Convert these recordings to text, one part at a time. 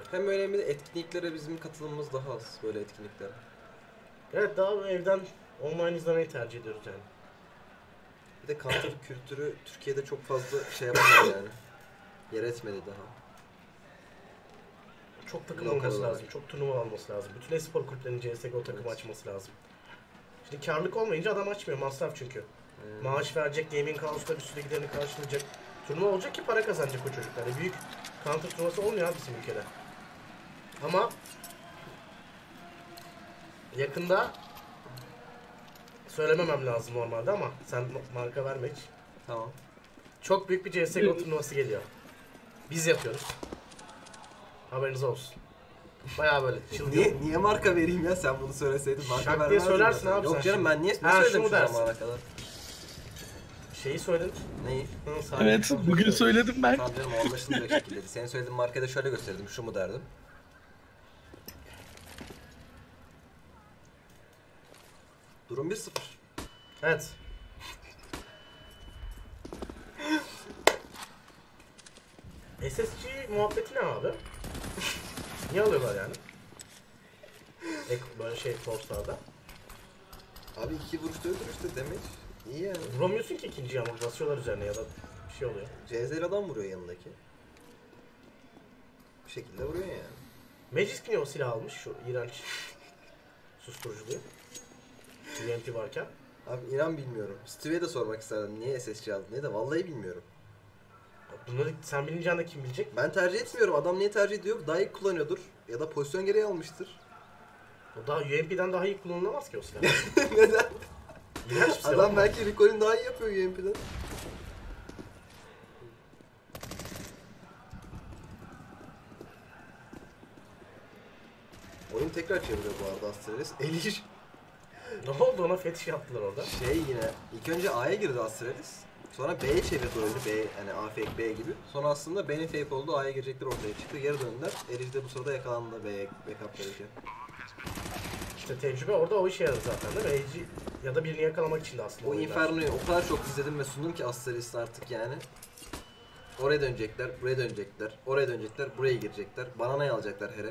Hem önemli etkinliklere bizim katılımımız daha az böyle etkinliklere. Evet, daha evden online izlemeyi tercih ediyoruz yani. Bir de Counter kültürü Türkiye'de çok fazla şey yapamıyor yani. Yer etmedi daha. Çok takım Lokal olması olarak. lazım, çok turnuva alması lazım. Bütün espor kulüplerinin CSGO takımı Evet. açması lazım. Şimdi karlılık olmayınca adam açmıyor, masraf çünkü. Maaş verecek, gaming house'da bir sürü giderini karşılayacak. Turnuva olacak ki para kazanacak o çocuklar. Büyük Counter turnuvası olmuyor abi bizim ülkede. Ama yakında söylememem lazım normalde ama sen marka verme hiç. Tamam. Çok büyük bir CSGO turnuvası geliyor. Biz yapıyoruz. Haberiniz olsun. Bayağı böyle çılgın. Niye marka vereyim ya, sen bunu söyleseydin marka Şak diye vermezdim söylersin zaten. abi Yok sen canım, şimdi. ben niye Ha, söyledim şunu şu dersin. zamana kadar? Şeyi söyledin. Neyi? Hı, sakin. Evet, bugün söyledim ben. Tamam canım, o anlaşılmayacak şekildeydi. Senin söylediğin markayı da şöyle gösterdim, şu mu derdim. Durum 1-0. Evet. SSG muhabbeti ne abi? Niye alıyorlar yani? Böyle şey force'larda. Abi 2 vuruşta öldür işte demek. İyi yani. Vuramıyorsun ki ikinciyi ama basıyorlar üzerine ya da bir şey oluyor. CZ'li adam vuruyor yanındaki. Bir şekilde vuruyor yani. Magisk niye o silah almış şu iğrenç susturuculuğu? UMP varken. Abi inan bilmiyorum. Steve'ye de sormak isterdim niye SSC aldın diye de vallahi bilmiyorum. Bunları sen bilineceğini de kim bilecek? Ben tercih etmiyorum. Adam niye tercih ediyor? Daha iyi kullanıyordur. Ya da pozisyon gereği almıştır. O daha UMP'den daha iyi kullanılamaz ki o silah. Neden? İğrenç bir silah. Adam belki recoil'ini daha iyi yapıyor UMP'den. Oyun tekrar çeviriyor bu arada Astralis. Elir. Ne oldu, ona fetiş yaptılar orada. Yine ilk önce A'ya girdi Astralis. Sonra B'ye çevirdi oyunu. B, yani A fake B gibi. Sonra aslında B'nin fake olduğu A'ya girecekler ortaya çıktı. Geri döndüler. Eliş de bu sırada yakalandı B'ye backup verirken. İşte tecrübe orada o işe yaradı zaten değil mi? AG ya da birini yakalamak için de aslında O oyunlar. Inferno'yu o kadar çok izledim ve sundum ki Astralis'te artık yani. Oraya dönecekler, buraya dönecekler, oraya dönecekler, buraya girecekler. Bananayı alacaklar her el.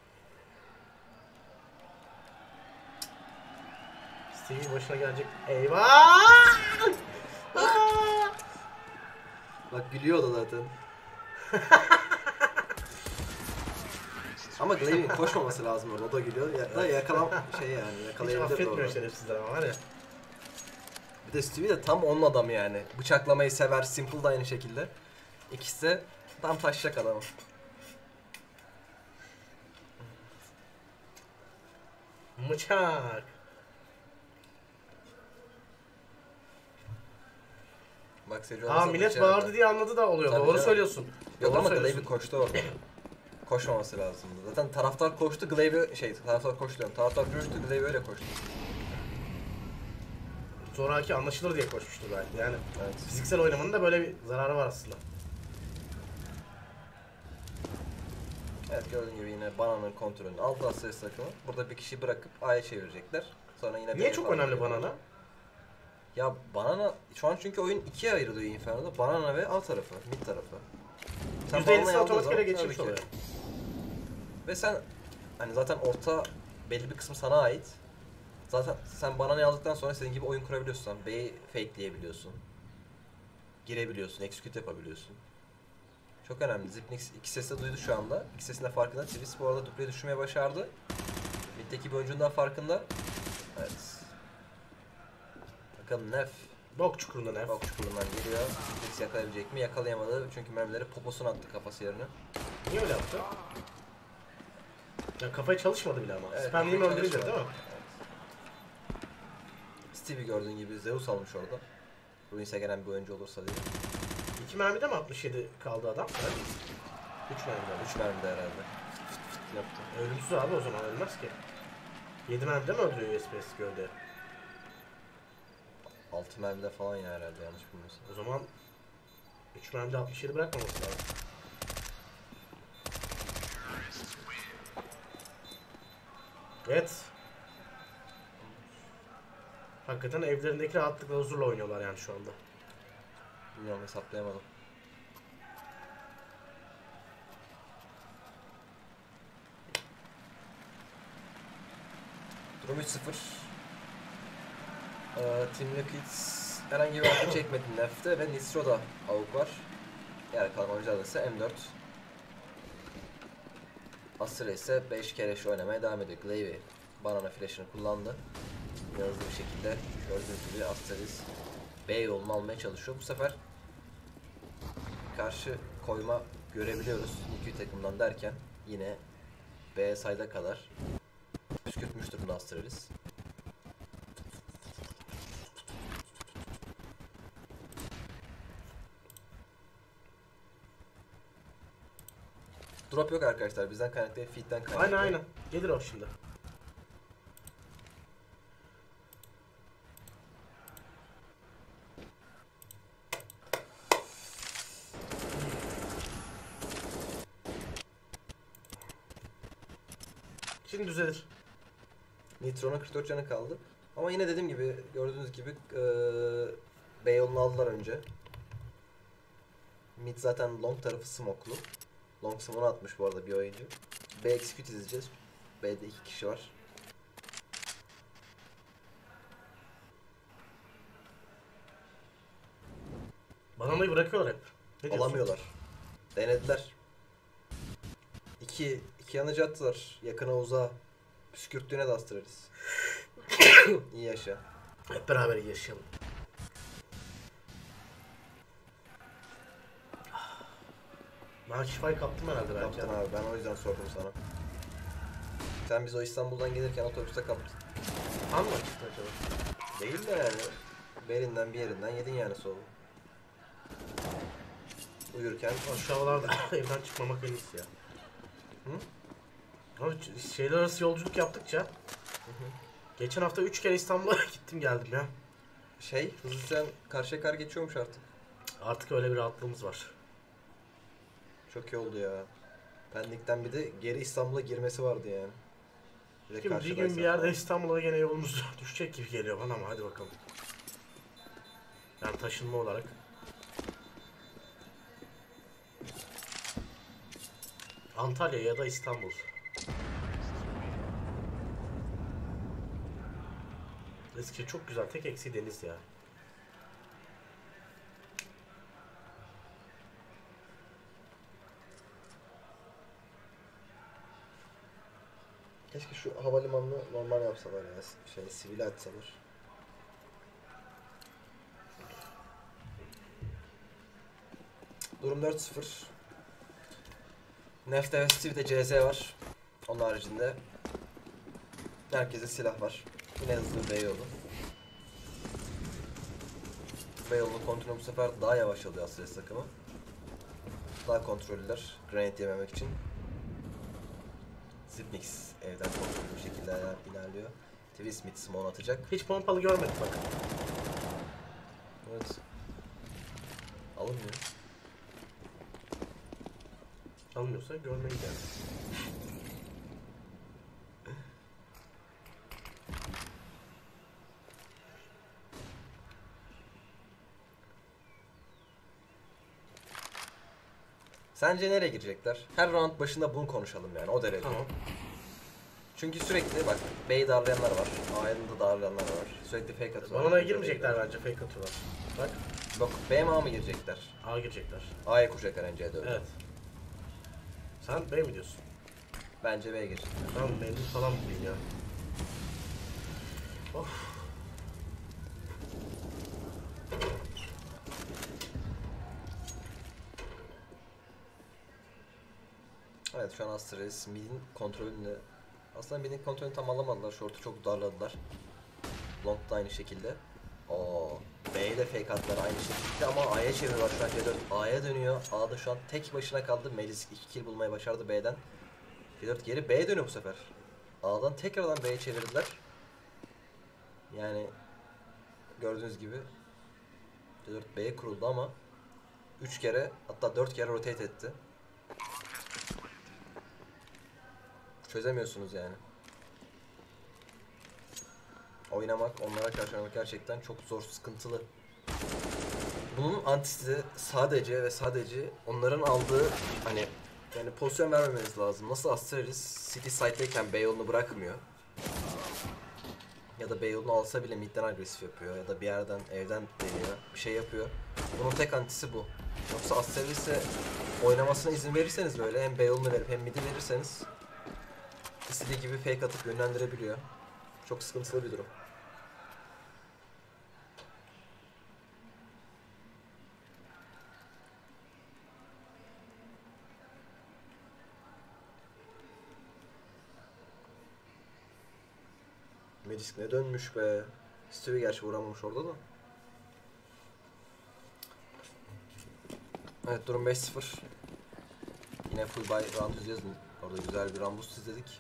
Stevie başına gelecek. Eyvah! Bak gülüyor o da zaten. Ama Glaive'in koşmaması lazım orada, o da gülüyor. Ya da yakalam yani Hiç yakalayabilir affetmiyor orada. şerefsizler ama var ya. Bir de Stevie de tam onun adamı yani. Bıçaklamayı sever, Simple da aynı şekilde. İkisi de tam taşacak adamı. Mıçak. Bak Seju Aa, millet bağırdı diye anladı da oluyor. Tabii Doğru canım. söylüyorsun. Yok Doğru ama söylüyorsun. Glaive koştu orada. Koşmaması lazımdı. Zaten taraftar koştu, Glaive taraftar koştu diyorum. Taraftar coştu, Glaive öyle koştu. Sonraki anlaşılır diye koşmuştur belki. Yani Evet. fiziksel oynamanın da böyle bir zararı var aslında. Evet, gördüğün gibi yine Banana'nın kontrolünü aldı Astralis takımı. Burada bir kişi bırakıp A'ya çevirecekler. Sonra yine Niye B'ye çok falan önemli gidiyor. Banana? Ya Banana şu an çünkü oyun ikiye ayrılıyor Inferno'da. Banana ve alt tarafı, mid tarafı. Sen %50'si Banana'yı aldığın otomatik ele zaman geçirmiş tabii ki. oluyor. Ve sen hani zaten orta belli bir kısmı sana ait. Zaten sen Banana'yı aldıktan sonra senin gibi oyun kurabiliyorsun. Sen B'yi fakeleyebiliyorsun. Girebiliyorsun, execute yapabiliyorsun. Çok önemli. Zipnix iki sesi duydu şu anda. İki sesin de farkında. Twist bu arada dupleyi düşürmeye başardı. Mid'deki bir oyuncunun daha farkında. Evet. Bakalım Nef. Bok çukurunda ne? Bak çukurundan geliyor. Zipnix yakalayabilecek mi? Yakalayamadı. Çünkü mermileri poposuna attı kafası yerine. Niye öyle yaptı? Ya kafayı çalışmadı bile ama. Evet, Spamley'im kafayı öldürüldü değil mi? çalışmadı. Stevie gördüğün gibi Zeus almış orada. Ruins'e gelen bir oyuncu olursa diye. 2 mermide mi 67 kaldı adam? Evet. 3 mermide. 3 mermide herhalde. Yaptı. Ölümsüz abi, o zaman ölmez ki. 7 mermide mi öldürüyor USPS gövde? 6 mermide falan ya herhalde, yanlış bilmiyorsam. O zaman 3 mermide 67 bırakmaması lazım. Evet. Hakikaten evlerindeki rahatlıkla, huzurla oynuyorlar yani şu anda. Bilmiyorum, hesaplayamadım. Durum 3-0. Team Liquids herhangi bir altı çekmedi Neft'te ve Nistro'da avuk var. Yer kalan oyuncular ise M4. Astra ise 5 kere şu oynamaya devam ediyor. Glavy banana flash'ını kullandı. Hızlı bir şekilde gördüğünüz gibi Astralis B yolunu almaya çalışıyor. Bu sefer karşı koyma görebiliyoruz. İki takımdan derken yine B sayda kadar püskürtmüş durumda Astralis. Drop yok arkadaşlar. Bizden kaynaklı değil, feed'den kaynaklı. Aynen. Gelir o şimdi. Şimdi düzelir. Nitro'nun 44 canı kaldı. Ama yine dediğim gibi, gördüğünüz gibi B yolunu aldılar önce. Mid zaten long tarafı smoke'lu. Long smoke'unu atmış bu arada bir oyuncu. B execute izleyeceğiz. B'de 2 kişi var. Bananayı bırakıyorlar hep. Ne diyorsun? Alamıyorlar. Denediler. İki yanıcı attılar. Yakına uzağa. Püskürttüğüne de astırırız. İyi yaşa. Hep beraber yaşayalım. Ben şifayı kaptım herhalde belki. Kaptın abi, ben o yüzden sordum sana. Sen biz o İstanbul'dan gelirken otobüste kaptın. Tam mı çıktı acaba? Değil de yani. Birinden bir yerinden yedin yani soğuğu. Uyurken Şu havalarda evden çıkmamak en iyisi ya. Hı? Abi şehirler arası yolculuk yaptıkça geçen hafta 3 kere İstanbul'a gittim geldim ya. hızlı tren karşıya kar geçiyormuş artık. Artık öyle bir rahatlığımız var. Çok iyi oldu ya. Pendik'ten bir de geri İstanbul'a girmesi vardı yani. Bir de Bir karşıdaysa gün bir yerde falan. İstanbul'a gene yolumuz düşecek gibi geliyor bana ama hadi bakalım. Yani taşınma olarak. Antalya ya da İstanbul. Eski çok güzel, tek eksiği deniz ya. Keşke şu havalimanını normal yapsalar ya. Sivil açsalar. Durum 4-0. Nefte ve Steve'de CZ var. Onun haricinde herkese silah var. Yine hızlı B yolu. B yolunun kontrolü bu sefer daha yavaş alıyor Astralis takımı. Daha kontrollüler. Granate yememek için. Zipnix evden kontrollü bir şekilde ilerliyor. Twismith smoke atacak. Hiç pompalı görmedik bak. Evet. Alınmıyor. Almıyorsa görmeyiz yani. Sence nereye girecekler? Her round başında bunu konuşalım yani, o derece. Tamam. Çünkü sürekli bak B'yi darlayanlar var, A'yı da darlayanlar var. Sürekli fake atıyorlar. Banana'ya girmeyecekler bence, fake atıyorlar. Bak, Yok, B mi A mı girecekler? A girecekler. A'ya kuracaklar önce de öyle. Evet. Sen B mi diyorsun? Bence B'ye girecekler. Tamam, memnun falan mıyım ya? Of. Evet, şu an Astralis mid'in kontrolünü, aslında mid'in kontrolünü tam alamadılar. Short'u çok darladılar. Long da aynı şekilde. B'ye de fake attılar aynı şekilde ama A'ya çeviriyorlar şu an. C4 A'ya dönüyor. A'da şu an tek başına kaldı. Melis 2 kill bulmayı başardı B'den. C4 geri B'ye dönüyor bu sefer. A'dan tekrardan B'ye çevirdiler. Yani gördüğünüz gibi C4 B'ye kuruldu ama 3 kere, hatta 4 kere rotate etti. Çözemiyorsunuz yani. Oynamak, onlara karşı oynamak gerçekten çok zor, sıkıntılı. Bunun antisi de sadece ve sadece onların aldığı yani pozisyon vermemeniz lazım. Nasıl Astralis City side'deyken B yolunu bırakmıyor. ya da B yolunu alsa bile midden agresif yapıyor ya da bir yerden evden deniyor, bir şey yapıyor. Bunun tek antisi bu. Yoksa Astralis'e oynamasına izin verirseniz böyle hem B yolunu verip hem mid'i verirseniz istediği gibi fake atıp yönlendirebiliyor. Çok sıkıntılı bir durum. Medisk ne dönmüş be. Stewie gerçi vuramamış orada da. Evet, durum 5-0. Yine full buy round izleyeceğiz. Orada güzel bir round boost izledik.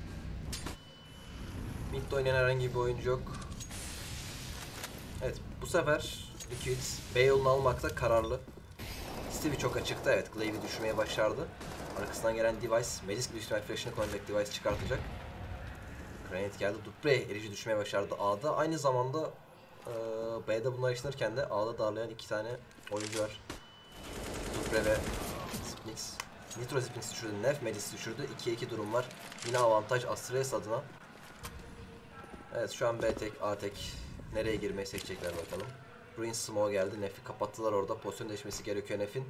Mid'de oynayan herhangi bir oyuncu yok. Evet, bu sefer Liquid B yolunu almakta kararlı. Stevie çok açıkta, evet, Glaive'i düşürmeye başardı. Arkasından gelen Device, Medisk büyük ihtimal flash'ını kullanacak, Device çıkartacak. Granite geldi, Dupree erici düşmeye başardı A'da. Aynı zamanda B'de bunlar yaşanırken de A'da darlayan iki tane oyuncu var. Dupree ve Spinix. Nitro Spinix düşürdü, Nef Medisk düşürdü. 2'ye 2 durum var. Yine avantaj Astralis adına. Evet, şu an B tek, A tek. Nereye girmeyi seçecekler bakalım. Ruin Smoke geldi. Nef'i kapattılar orada. Pozisyon değişmesi gerekiyor Nef'in.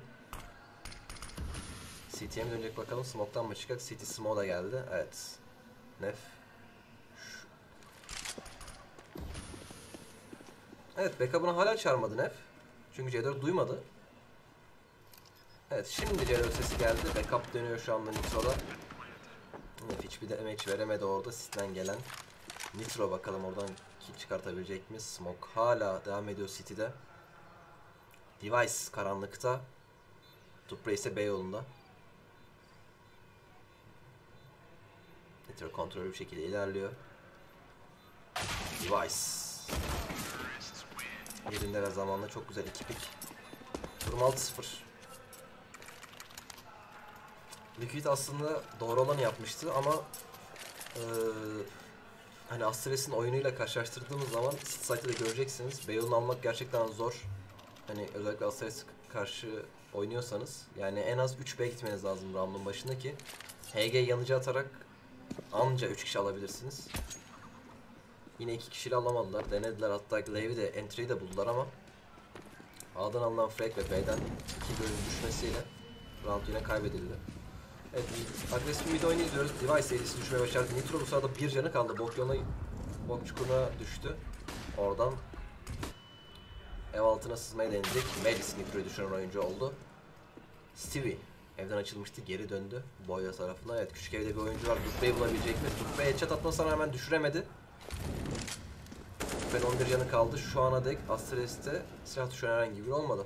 CT'ye mi dönecek bakalım. Smoke'tan mı çıkacak? CT Smoke da geldi. Evet. Nef. Evet, backup'ını hala çağırmadı Nef. Çünkü C4 duymadı. Evet, şimdi C4 sesi geldi. Backup dönüyor şu anda Nitro'da. Nef hiçbir damage veremedi orada. City'den gelen. Nitro bakalım oradan kill çıkartabilecek mi? Smoke hala devam ediyor City'de. Device karanlıkta. Dupree ise B yolunda. Nitro kontrollü bir şekilde ilerliyor. Device. Yerinde ve zamanla çok güzel iki pick. Durum 6-0. Liquid aslında doğru olanı yapmıştı ama hani Astralis'in oyunuyla karşılaştırdığımız zaman site'de de göreceksiniz. B yolunu almak gerçekten zor. Hani özellikle Astralis'e karşı oynuyorsanız yani en az 3B gitmeniz lazım round'un başında ki HG yanıcı atarak anca 3 kişi alabilirsiniz. Yine 2 kişiyle alamadılar. Denediler, hatta Glaive'i de entry'yi de buldular ama A'dan alınan frag ve B'den 2 bölüm düşmesiyle round yine kaybedildi. Evet, agresif mid oyunu izliyoruz. Device serisi düşmeye başardı. Nitro bu sırada bir canı kaldı. Bok çukuruna düştü. Oradan ev altına sızmaya deneyecek. Melis Nitro'yu düşüren oyuncu oldu. Stevie evden açılmıştı, geri döndü Boya tarafına. Evet, küçük evde bir oyuncu var. Dupree'yi bulabilecek mi? Dupree headshot atmasına rağmen düşüremedi. Ben 11 canı kaldı. Şu ana dek Astralis'te silah düşüren herhangi biri olmadı.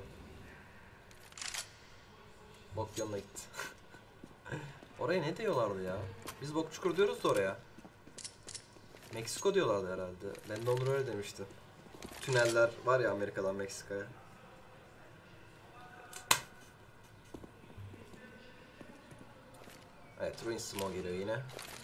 Bok yanına gitti. Oraya ne diyorlardı ya? Biz bok çukur diyoruz da oraya. Meksiko diyorlardı herhalde. Ben de Onur öyle demişti. Tüneller var ya Amerika'dan Meksika'ya. Evet, Ruin Smoke geliyor yine.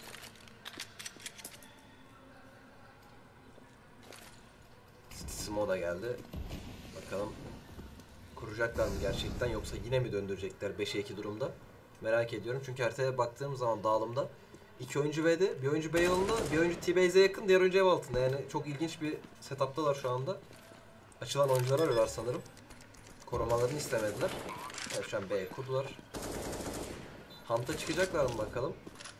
City Smoke da geldi. Bakalım kuracaklar mı gerçekten, yoksa yine mi döndürecekler 5'e 2 durumda? Merak ediyorum çünkü haritaya baktığım zaman dağılımda 2 oyuncu B'de, bir oyuncu B yolunda, bir oyuncu T-Base'e yakın, diğer oyuncu ev altında. Yani çok ilginç bir setup'talar şu anda. Açılan oyuncular arıyorlar sanırım. Korumalarını istemediler. Evet, şu an B'ye kurdular. Hunt'a çıkacaklar mı bakalım.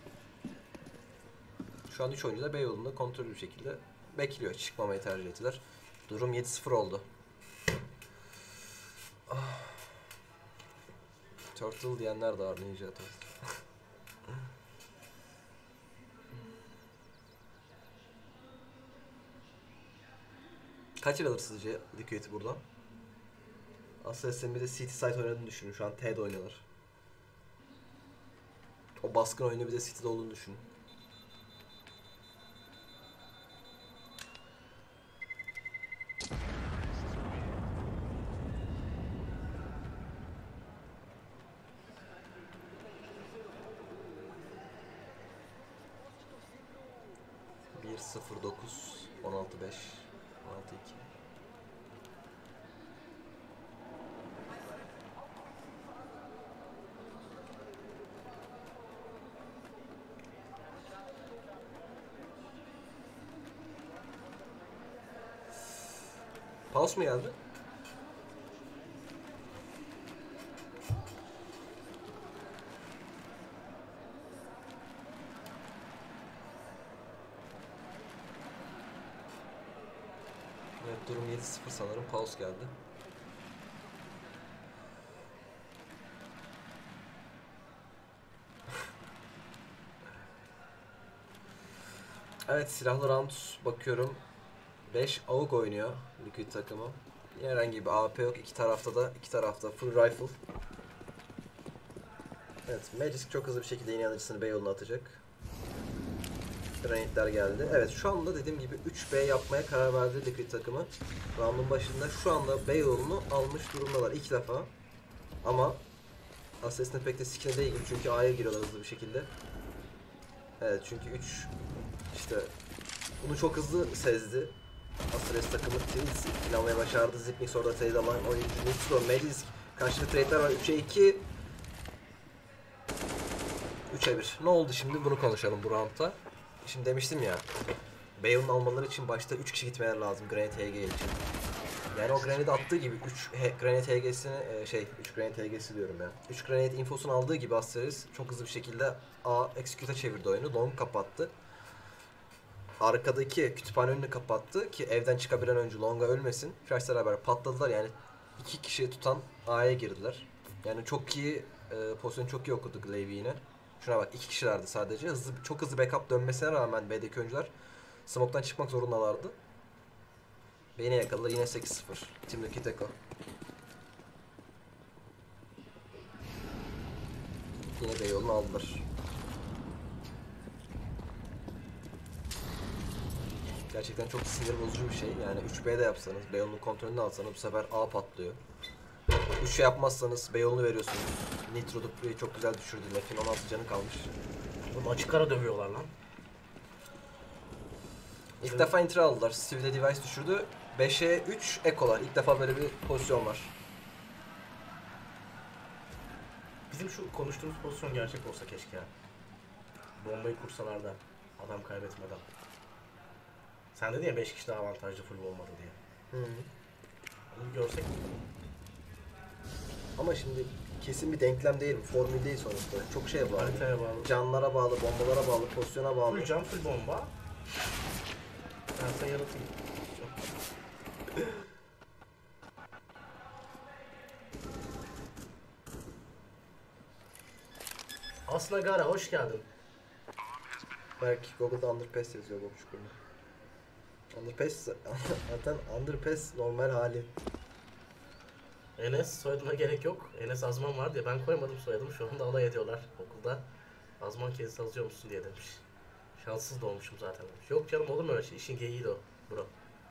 Şu an 3 oyuncu da B yolunda kontrollü bir şekilde bekliyor. Çıkmamayı tercih ettiler. Durum 7-0 oldu. Turtle diyenler de var, Ninja Turtle. Kaç yıl alır sizce Liquid buradan? Aslında sen bir de City side oynadığını düşünün. Şu an T'de oynuyorlar. O baskın oyunu bir de City'de olduğunu düşünün. Bir 0-9 16-5 16-2. Kaos mu geldi? Evet, durum 7-0 sanırım. Kaos geldi. Evet, silahlı round bakıyorum. 5 AUG oynuyor Liquid takımı. Herhangi bir AP yok. İki tarafta full rifle. Evet, Magic çok hızlı bir şekilde yeni alıcısını B yoluna atacak. Granitler geldi. Evet, şu anda dediğim gibi 3B yapmaya karar verdi Liquid takımı. Round'un başında şu anda B yolunu almış durumdalar ilk defa. Ama aslında pek de sikine değil çünkü A'ya giriyorlar hızlı bir şekilde. Evet, çünkü 3 işte bunu çok hızlı sezdi. Astralis takımı Tills planlamaya başardı. Zipnix orada trade alan oyuncu Nitro, Magisk karşılıklı trade'ler var. 3'e 2 3'e 1. Ne oldu şimdi? Bunu konuşalım bu roundda. Şimdi demiştim ya, Bayon'un almaları için başta 3 kişi gitmeleri lazım Granit HG için. Yani o Granit attığı gibi 3 Granit HG'sini 3 Granit HG'si diyorum ya. 3 Granit infosunu aldığı gibi Astralis çok hızlı bir şekilde A execute'a çevirdi oyunu. Long kapattı. Arkadaki kütüphane önünü kapattı ki evden çıkabilen oyuncu Long'a ölmesin. Flash'la beraber patladılar yani 2 kişi tutan A'ya girdiler. Yani çok iyi pozisyonu çok iyi okudu Glaive yine. Şuna bak 2 kişilerdi sadece. Çok hızlı backup dönmesine rağmen B'deki oyuncular smoke'tan çıkmak zorundalardı. Beni yakaladılar yine 8-0. Team'deki Teko. Yine B yolunu aldılar. Gerçekten çok sinir bozucu bir şey. Yani 3B'de yapsanız, B yolunun kontrolünü alsanız bu sefer A patlıyor. 3 şey yapmazsanız B yolunu veriyorsunuz. Nitro Dupre'yi çok güzel düşürdü. Nef'in 16 canı kalmış. Bunu açık ara dövüyorlar lan. İlk defa entry aldılar. Steve'de device düşürdü. 5'e 3 ekolar. İlk defa böyle bir pozisyon var. Bizim şu konuştuğumuz pozisyon gerçek olsa keşke ya. Bombayı kursalar da adam kaybetmeden. Sen dedin ya 5 kişi daha avantajlı full olmadı diye. Hı. Onu bir görsek mi? Ama şimdi kesin bir denklem değil bu. Formül değil sonuçta. Çok şeye bağlı. Haritaya bağlı. Canlara bağlı, bombalara bağlı, pozisyona bağlı. Full can, full bomba. Ben sana yaratayım. Asnagara hoş geldin. Belki Google'da underpass yazıyor bu çukurda. Underpass zaten underpass normal hali. Enes soyadına gerek yok. Enes Azman var diye ben koymadım soyadımı. Şu anda alay ediyorlar okulda. Azman kendisi yazıyor musun diye demiş. Şanssız doğmuşum zaten demiş. Yok canım olur mu öyle şey? İşin geyiği de o. Bro.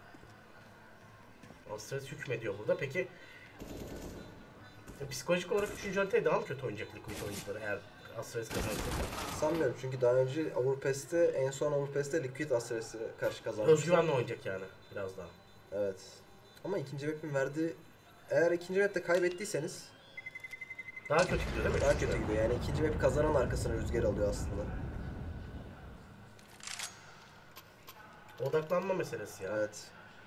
Astralis hükmediyor burada. Peki psikolojik olarak 3. haritayı daha mı kötü oynayacak Liquid oyuncuları eğer Astralis kazanırsa? Sanmıyorum çünkü daha önce Overpass'te, en son Overpass'te Liquid Astralis'e karşı kazanmıştı. Özgüvenle oynayacak yani biraz daha. Evet. Ama ikinci map'in verdiği... Eğer ikinci map'te kaybettiyseniz Daha kötü gidiyor değil mi? daha kötü gidiyor. Yani ikinci map kazanan arkasına rüzgar alıyor aslında. Odaklanma meselesi ya. Evet.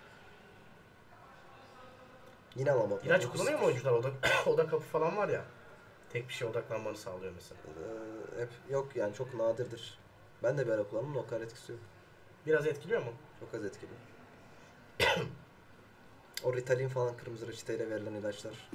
Yine alamadı. İlaç kullanıyor mu oyuncular? Oda kapı falan var ya. Tek bir şeye odaklanmanı sağlıyor mesela. Hep yok yani çok nadirdir. Ben de bir ara kullandım da o kadar etkisi yok. Biraz etkiliyor mu? Çok az etkili. O Ritalin falan kırmızı reçeteyle verilen ilaçlar.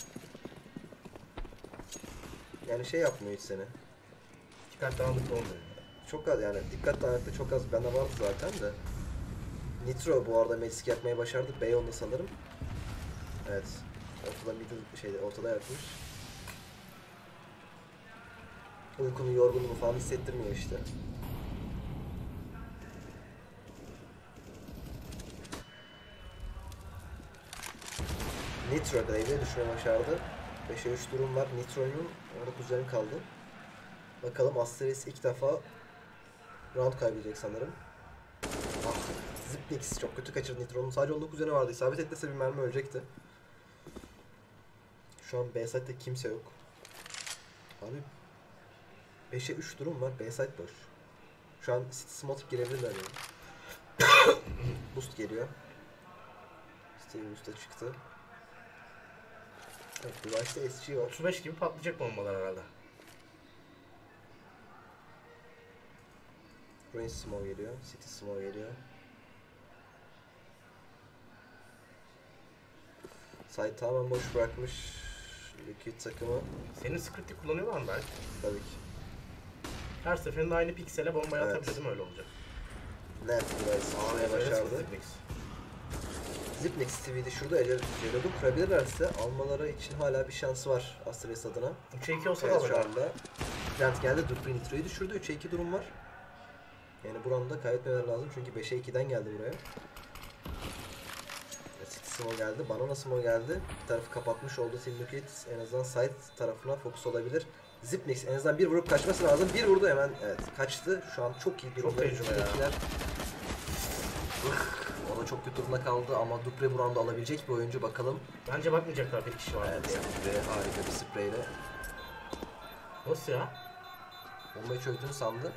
Yani şey yapmıyor hiç seni. Dikkat dağınıklı olmuyor. Çok az yani dikkat dağınıklığı çok az. Bende vardı zaten de. Nitro bu arada Magisk yapmayı başardı. Bayon'da sanırım. Evet. Ortada yatmış. Uykunun yorgunluğunu falan hissettirmiyor işte. Nitro Glaive'e düşmeyi başardı. 5'e 3 durum var. Nitro'nun 19 canı kaldı. Bakalım Astralis ilk defa round kaybedecek sanırım. Ah, Zipnix çok kötü kaçırdı Nitro'nun. Sadece 19 canı vardı. İsabet etmese bir mermi ölecekti. Şu an B site'de kimse yok. Abi 5'e 3 durum var. B site boş. Şu an City Smoke girebilirler yani. Boost geliyor. Steve Usta çıktı. Evet, Device'da SG var. 35 gibi patlayacak bombalar herhalde. Rain Smoke geliyor. City Smoke geliyor. Site tamamen boş bırakmış Liquid takımı. Senin script'i kullanıyorlar mı belki? Tabii ki. Her seferinde aynı piksele bombayı Evet. atabilir değil mi? Öyle olacak. Net Device almaya başardı. Zipnix TV'de şurada Reload'u kurabilirlerse almaları için hala bir şansı var Astralis adına. 3'e 2 olsa da Evet, şu alırlar. anda Trent geldi, Dupri Nitro'yu düşürdü. 3'e 2 durum var. Yani bu roundda kaybetmemeleri lazım çünkü 5'e 2'den geldi buraya. City Smoke geldi, Banana Smoke geldi. Bir tarafı kapatmış oldu Team Liquid. En azından side tarafına fokus olabilir. Zipnix en azından bir vurup kaçması lazım. Bir vurdu hemen, evet kaçtı. Şu an çok iyi durumda. tecrübe ya. İkiler. O da çok kötü durumda kaldı ama Dupri bu round'u alabilecek bir oyuncu, bakalım. Bence bakmayacaklar, bir kişi var Evet, diye. Dupri harika bir spreyle Nasıl ya? bombayı çözdüğünü sandı.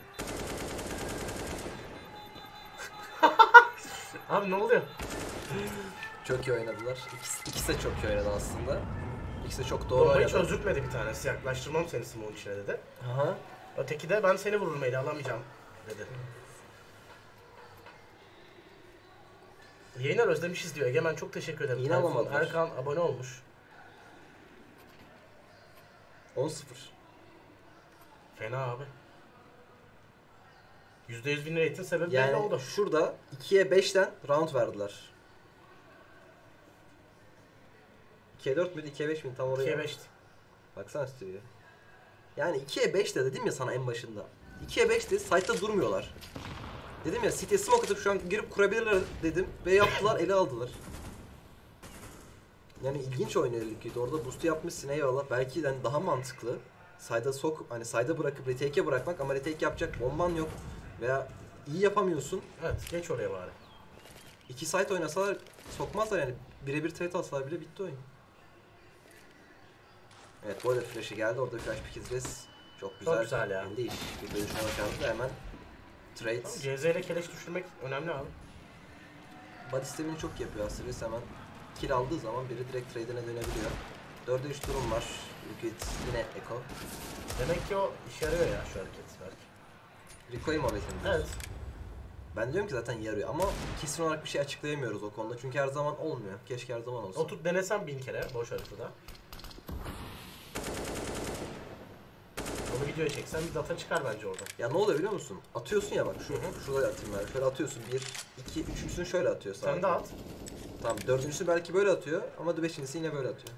Abi ne oluyor? Çok iyi oynadılar. İkisi de çok iyi oynadı aslında. İkisi de çok doğru Bombayı oynadı. çözdürtmedi bir tanesi. Yaklaştırmam seni Smoke'un içine dedi. Aha. Öteki de ben seni vururum eli alamayacağım dedi. Yayınlar özlemişiz diyor. Egemen çok teşekkür ederim. Yine Tayfun alamadılar. Erkan abone olmuş. 10-0. Fena abi. %100 win rate'in sebebi belli Yani oldu. şurada 2'ye 5'ten round verdiler. 2'ye 4 müydü, 2'ye 5 miydi tam oraya? 2'ye 5'ti. Baksana stüdyoya. Yani 2'ye 5 de dedim ya sana en başında. 2'ye 5'ti, site'da durmuyorlar. Dedim ya City'ye smoke atıp şu an girip kurabilirler dedim ve yaptılar, ele aldılar. Yani ilginç oynuyor Liquid. Orada boost'u yapmışsın, eyvallah. Belki yani daha mantıklı. Side'a sok, hani side'a bırakıp retake'e bırakmak ama retake yapacak bomban yok veya iyi yapamıyorsun. Evet, geç oraya bari. 2 side oynasalar sokmazlar yani. Birebir trade alsalar bile bitti oyun. Evet, boiler flash'ı geldi. Orada flash pick izleriz. Çok güzel. Çok güzel ya. Değil. Bir dönüşme başardı hemen. Trade. CZ ile keleş düşürmek önemli abi. Body sistemini çok yapıyor Astralis, hemen kill aldığı zaman biri direkt trade'ine dönebiliyor. 4'e 3 durum var. Liquid yine Echo. Demek ki o işe yarıyor ya şu hareket belki. Recoil muhabbetini. Evet. Ben diyorum ki zaten yarıyor ama kesin olarak bir şey açıklayamıyoruz o konuda. Çünkü her zaman olmuyor. Keşke her zaman olsa. Oturup denesem 1000 kere boş haritada. Onu videoya çeksen bir data çıkar bence orada. Ya ne oluyor biliyor musun? Atıyorsun ya bak Hı hı. şuraya atayım ben. Şöyle atıyorsun. 1, 2, üçüncüsünü şöyle atıyor sadece. Sen de at. Tamam, dördüncüsü belki böyle atıyor ama beşincisi yine böyle atıyor.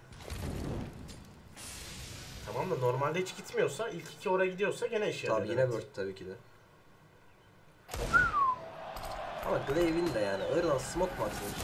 Tamam da normalde hiç gitmiyorsa, ilk iki oraya gidiyorsa gene işe yarıyor. Tabii yine demek. word tabii ki de. Ama Glave'in de yani oradan smoke mu atılır?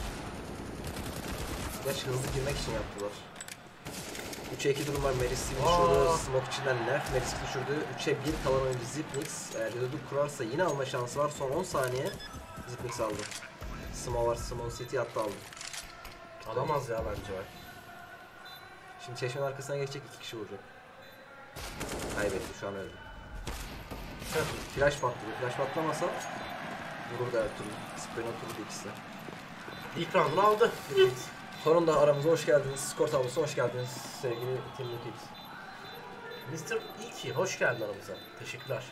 Gerçi hızlı girmek için yaptılar. 3'e 2 durum var. Mary Steve düşürdü. Smoke içinden Nerf Max düşürdü. 3'e 1 kalan oyuncu Zipnix. Eğer Reload'u kurarsa yine alma şansı var. Son 10 saniye Zipnix aldı. Smoke var. Smoke City hatta aldı. Alamaz ya bence var. Şimdi çeşmenin arkasına geçecek, 2 kişi vuracak. Kaybetti, şu an öldü. Flash patladı. Flash patlamasa vururdu her türlü. Spray'in oturdu ikisi. İlk round'unu aldı. Sonunda aramıza hoş geldiniz. Skor tablosuna hoş geldiniz sevgili Team Liquid. Mr. İki, hoş geldin aramıza. Teşekkürler.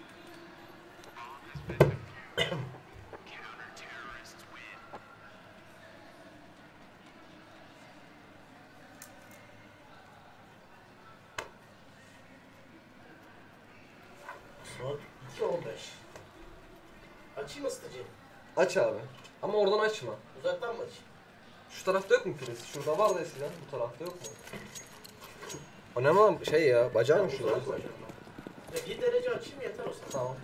Saat 2:15. Açayım ısıtıcıyı. Aç abi. Ama oradan açma. Uzaktan mı açayım? Şu tarafta yok mu priz? Şurada var da eskiden. Bu tarafta yok mu? O ne lan şey ya? Bacağı mı şurada? Uzak koyacağım ben. 1 derece açayım yeter o zaman. Tamam.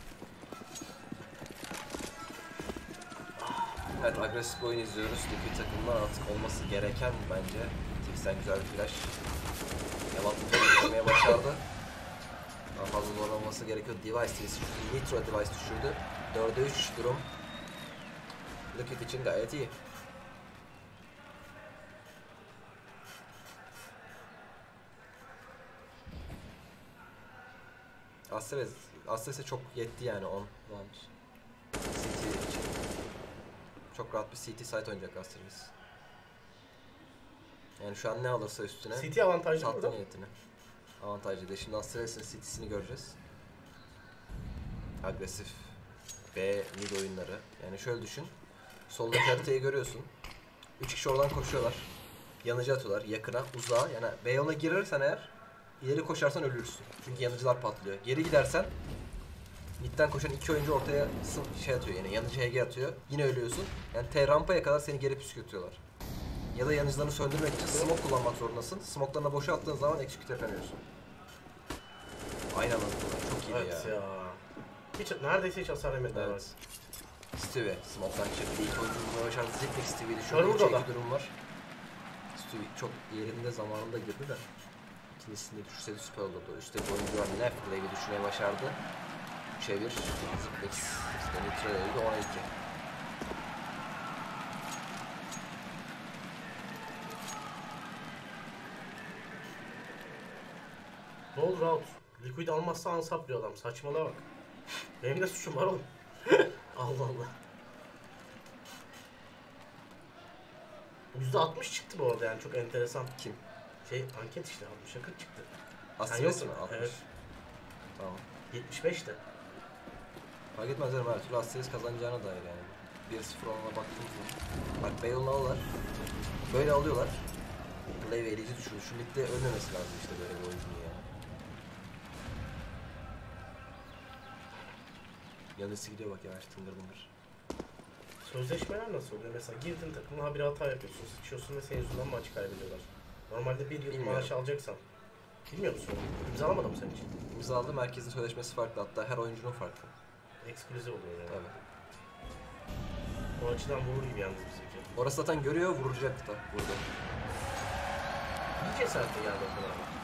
Evet, agresif bir oyun izliyoruz. Liquid takımından artık olması gereken bence. Tix'ten güzel bir flash. Yalan tutmayı geçmeye başardı. Daha fazla zorlanması gerekiyor. Device düşürdü. Nitro Device düşürdü. 4'e 3 durum. Liquid için gayet iyi. Astralis'e çok yetti yani 10 round. CT için. Çok rahat bir CT site oynayacak Astralis. Yani şu an ne alırsa üstüne City avantajlı sattı burada. niyetini. Avantajlı değil. Şimdi Astrales'in City'sini göreceğiz. Agresif B mid oyunları. Yani şöyle düşün. Soldaki haritayı görüyorsun. 3 kişi oradan koşuyorlar. Yanıcı atıyorlar yakına, uzağa. Yani B yoluna girersen eğer ileri koşarsan ölürsün. Çünkü yanıcılar patlıyor. Geri gidersen midden koşan 2 oyuncu ortaya şey atıyor, yani yanıcı HG atıyor. Yine ölüyorsun. Yani T rampaya kadar seni geri püskürtüyorlar. Ya da yanıcılarını söndürmek için smoke kullanmak zorundasın. Smoke'larına boşa attığın zaman execute yapamıyorsun. Aynen öyle. Çok iyi Evet ya. ya. Hiç, neredeyse hiç hasar yemediler. Evet. Stevie, smoke'tan çıktı. İlk oyuncu bulmaya başardı. Ziplik Stevie'ydi. Şu Var an burada 3'e da. 2 durum var. Stevie çok yerinde zamanında girdi de. İkincisinde düşürseydi süper olurdu. Üstte bir oyuncu var. Left Blade'i düşürmeye başardı. 3'e 1. Ziplik. Nitro öldü. 10'a 2. Ne olur out. Liquid almazsa unsaplıyor adam. Saçmalığa bak. Benim de suçum var oğlum. Allah Allah. %60 çıktı bu arada yani çok enteresan. Kim? Anket işte 60'a 40 çıktı. Astrales'in mi? yoksun. 60. Evet. Tamam. 75 de. Fark etmez canım, her türlü Astralis kazanacağına dair yani. 1-0 olana baktığım zaman. Bak Bale'ını alırlar. Böyle alıyorlar. Glaive elici düşürdü. Şu midde ölmemesi lazım işte böyle bir oyuncunun ya. Yanısı gidiyor bak yavaş tıngır tıngır. Sözleşmeler nasıl oluyor? Mesela girdin takımına bir hata yapıyorsun, sıçıyorsun ve senin yüzünden maç kaybediyorlar. Normalde bir yıl Bilmiyorum. maaş alacaksan. Bilmiyor musun? İmzalamadı mı senin için? İmzaladı, merkezin sözleşmesi farklı, hatta her oyuncunun farklı. Ekskluzif oluyor yani. Tabii. O açıdan vurur gibi yalnız bizimki. Orası zaten görüyor, vuracak da burada. İyi cesaretle geldi o kadar ama.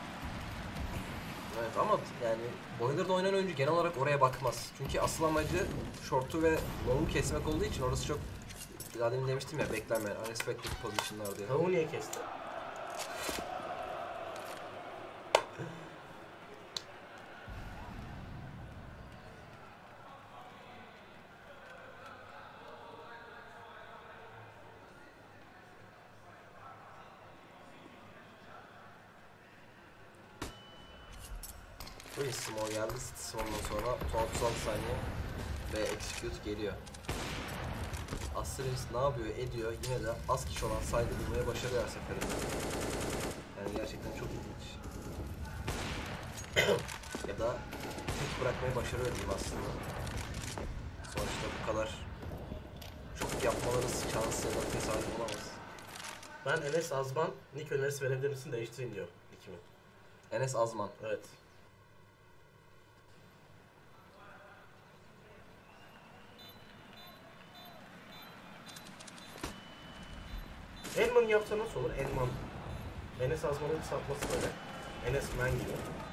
Evet ama yani Boiler'da oynayan oyuncu genel olarak oraya bakmaz. Çünkü asıl amacı short'u ve long'u kesmek olduğu için orası çok, daha demin demiştim ya, beklenmeyen, unexpected position'lar diye. Tavuğu niye kesti? Bu small geldi, Smoke'dan sonra son 36 saniye ve execute geliyor. Astralis ne yapıyor, ediyor, yine de az kişi olan saydı bulmaya başarıyor her seferinde. Yani gerçekten çok ilginç. Ya da tek bırakmayı başarıyor diyeyim aslında. Sonuçta bu kadar çok yapmaları şansı ya da tesadüf olamaz. Ben Enes Azman, nick önerisi verebilir misin değiştireyim diyor nickimi. Enes Azman. Evet. Enman yapsa nasıl olur? Enman. Enes Azman'ın kısaltması böyle. Enes Man gibi.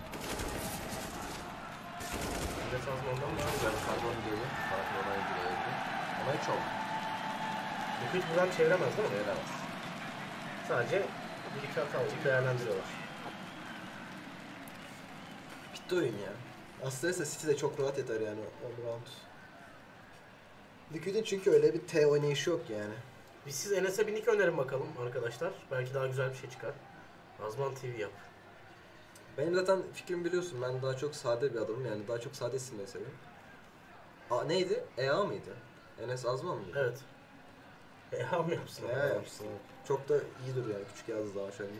Enes Azman'dan daha güzel. Güzel karbon geliyor. Farklı olay geliyor. Ama hiç oldu. Liquid buradan çeviremez değil mi? Söylemez. Sadece bir iki hata alıp değerlendiriyorlar. Bitti oyun ya. Aslında City de çok rahat yeter yani all round. Liquid'in çünkü öyle bir T oynayışı yok yani. Biz siz Enes'e bir nick önerin bakalım arkadaşlar. Belki daha güzel bir şey çıkar. Azman TV yap. Benim zaten fikrimi biliyorsun, ben daha çok sade bir adamım yani, daha çok sade isimleri seviyorum. Neydi? EA mıydı? Enes Azman mıydı? Evet. EA mı yapsın? EA yapsın. Evet. Çok da iyi duruyor yani, küçük yazdı daha şenlik.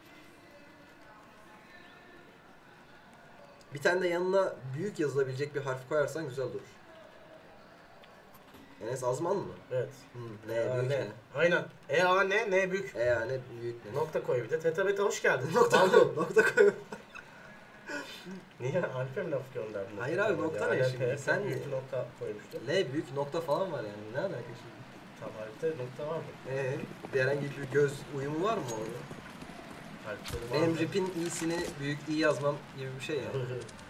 Bir tane de yanına büyük yazılabilecek bir harf koyarsan güzel durur. Enes Azman mı? Evet. Ne büyük ne? ne? Aynen. EA ne büyük. Ne büyük ne? Nokta koy bir de. Teta Beta hoş geldin. Nokta koy. Nokta koy. Niye? Alp'e mi laf gönderdin? Hayır abi, nokta ne şimdi? Sen büyük bir nokta koymuştu. L büyük nokta falan var yani. Ne alaka şimdi? Tamam Alp'te nokta var mı? Bir herhangi bir göz uyumu var mı orada? Alp'te var Benim mı? rip'in i'sini büyük i yazmam gibi bir şey yani.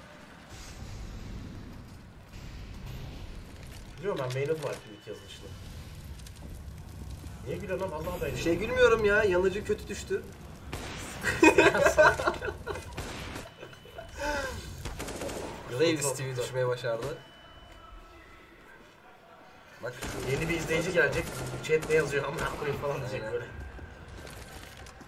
Biliyorum ben beğeniyordum Alp'in ilk yazılışını. Niye gülüyorsun lan? Vallahi Bir beğeniyordum. şey gülmüyorum ya, yanıcı kötü düştü. Glaive Stevie düşmeye başardı. Bak şu Yeni bir izleyici gelecek. Chat ne yazıyor amına koyayım falan diyecek Aynen. böyle.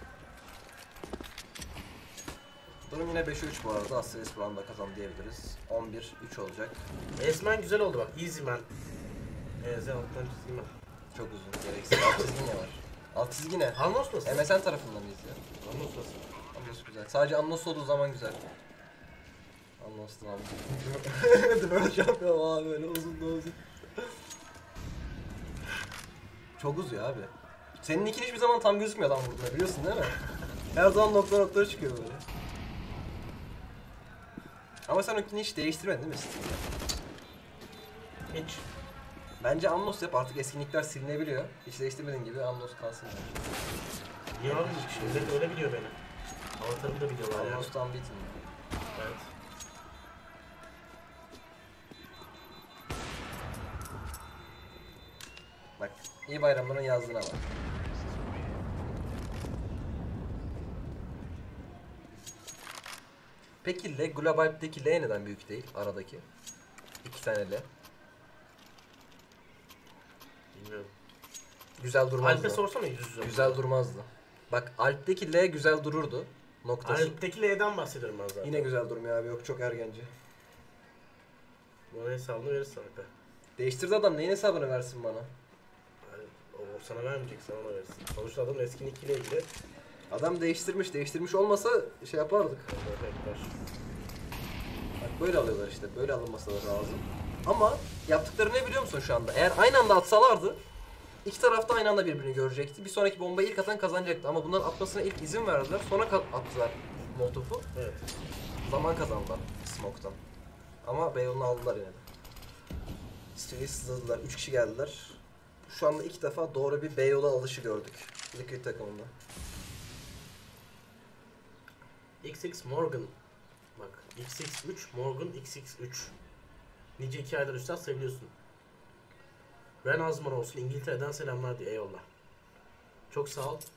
Durum yine 5'e 3 bu arada. Astralis Brown da kazandı diyebiliriz. 11-3 olacak. Esmen güzel oldu bak. Easy man. Z alttan çizgi man. Çok uzun. Gereksiz. Alt çizgi ne var? Alt çizgi ne? Anlos nasıl? MSN tarafından mıyız ya? Anlos nasıl? Anlos güzel. Sadece Anlos olduğu zaman güzel. Anlos'tan abi. Böyle şey yapıyorum abi böyle uzun da uzun. Çok uzuyor abi. Senin ikin hiçbir zaman tam gözükmüyor adam burada biliyorsun değil mi? Her zaman noktalara çıkıyor böyle. Ama sen o ikini hiç değiştirmedin değil mi Steam'de? Hiç. Bence Anlos yap artık eskinlikler silinebiliyor. Hiç değiştirmediğin gibi Anlos kalsın bence. Niye abi şimdi öyle biliyor beni. Avatarım da biliyorlar ya. Anlos'tan bitin. Evet. Bak iyi bayramların yazdığına bak. Peki L, Global'deki L neden büyük değil aradaki? 2 tane L. Bilmiyorum. Güzel durmazdı. Alp'e sorsana yüz yüze. Güzel durmazdı. Bak Alp'teki L güzel dururdu. Noktası. Alp'teki L'den bahsediyorum ben zaten. Yine güzel durmuyor abi yok çok ergenci. Bana hesabını verirsin Alp'e. Değiştirdi adam neyin hesabını versin bana? Yani o sana vermeyecek, sen ona verirsin. Sonuçta adamın eski nick ile ilgili Adam değiştirmiş olmasa şey yapardık. efektler. Bak böyle alıyorlar işte böyle alınması da lazım. Ama yaptıkları ne biliyor musun şu anda? Eğer aynı anda atsalardı iki taraf da aynı anda birbirini görecekti. Bir sonraki bombayı ilk atan kazanacaktı ama bunların atmasına ilk izin verdiler. Sonra attılar Molotov'u. Evet. Zaman kazandılar Smoke'tan. Ama Beyoğlu'nu aldılar yine de. Steve'i sızladılar. 3 kişi geldiler. Şu anda ilk defa doğru bir Beyoğlu alışı gördük. Liquid takımında. XX Morgan. Bak XX3 Morgan XX3. Nice 2 aydır üstad seviliyorsun. Ren Azman olsun İngiltere'den selamlar diye eyvallah. Çok sağ ol.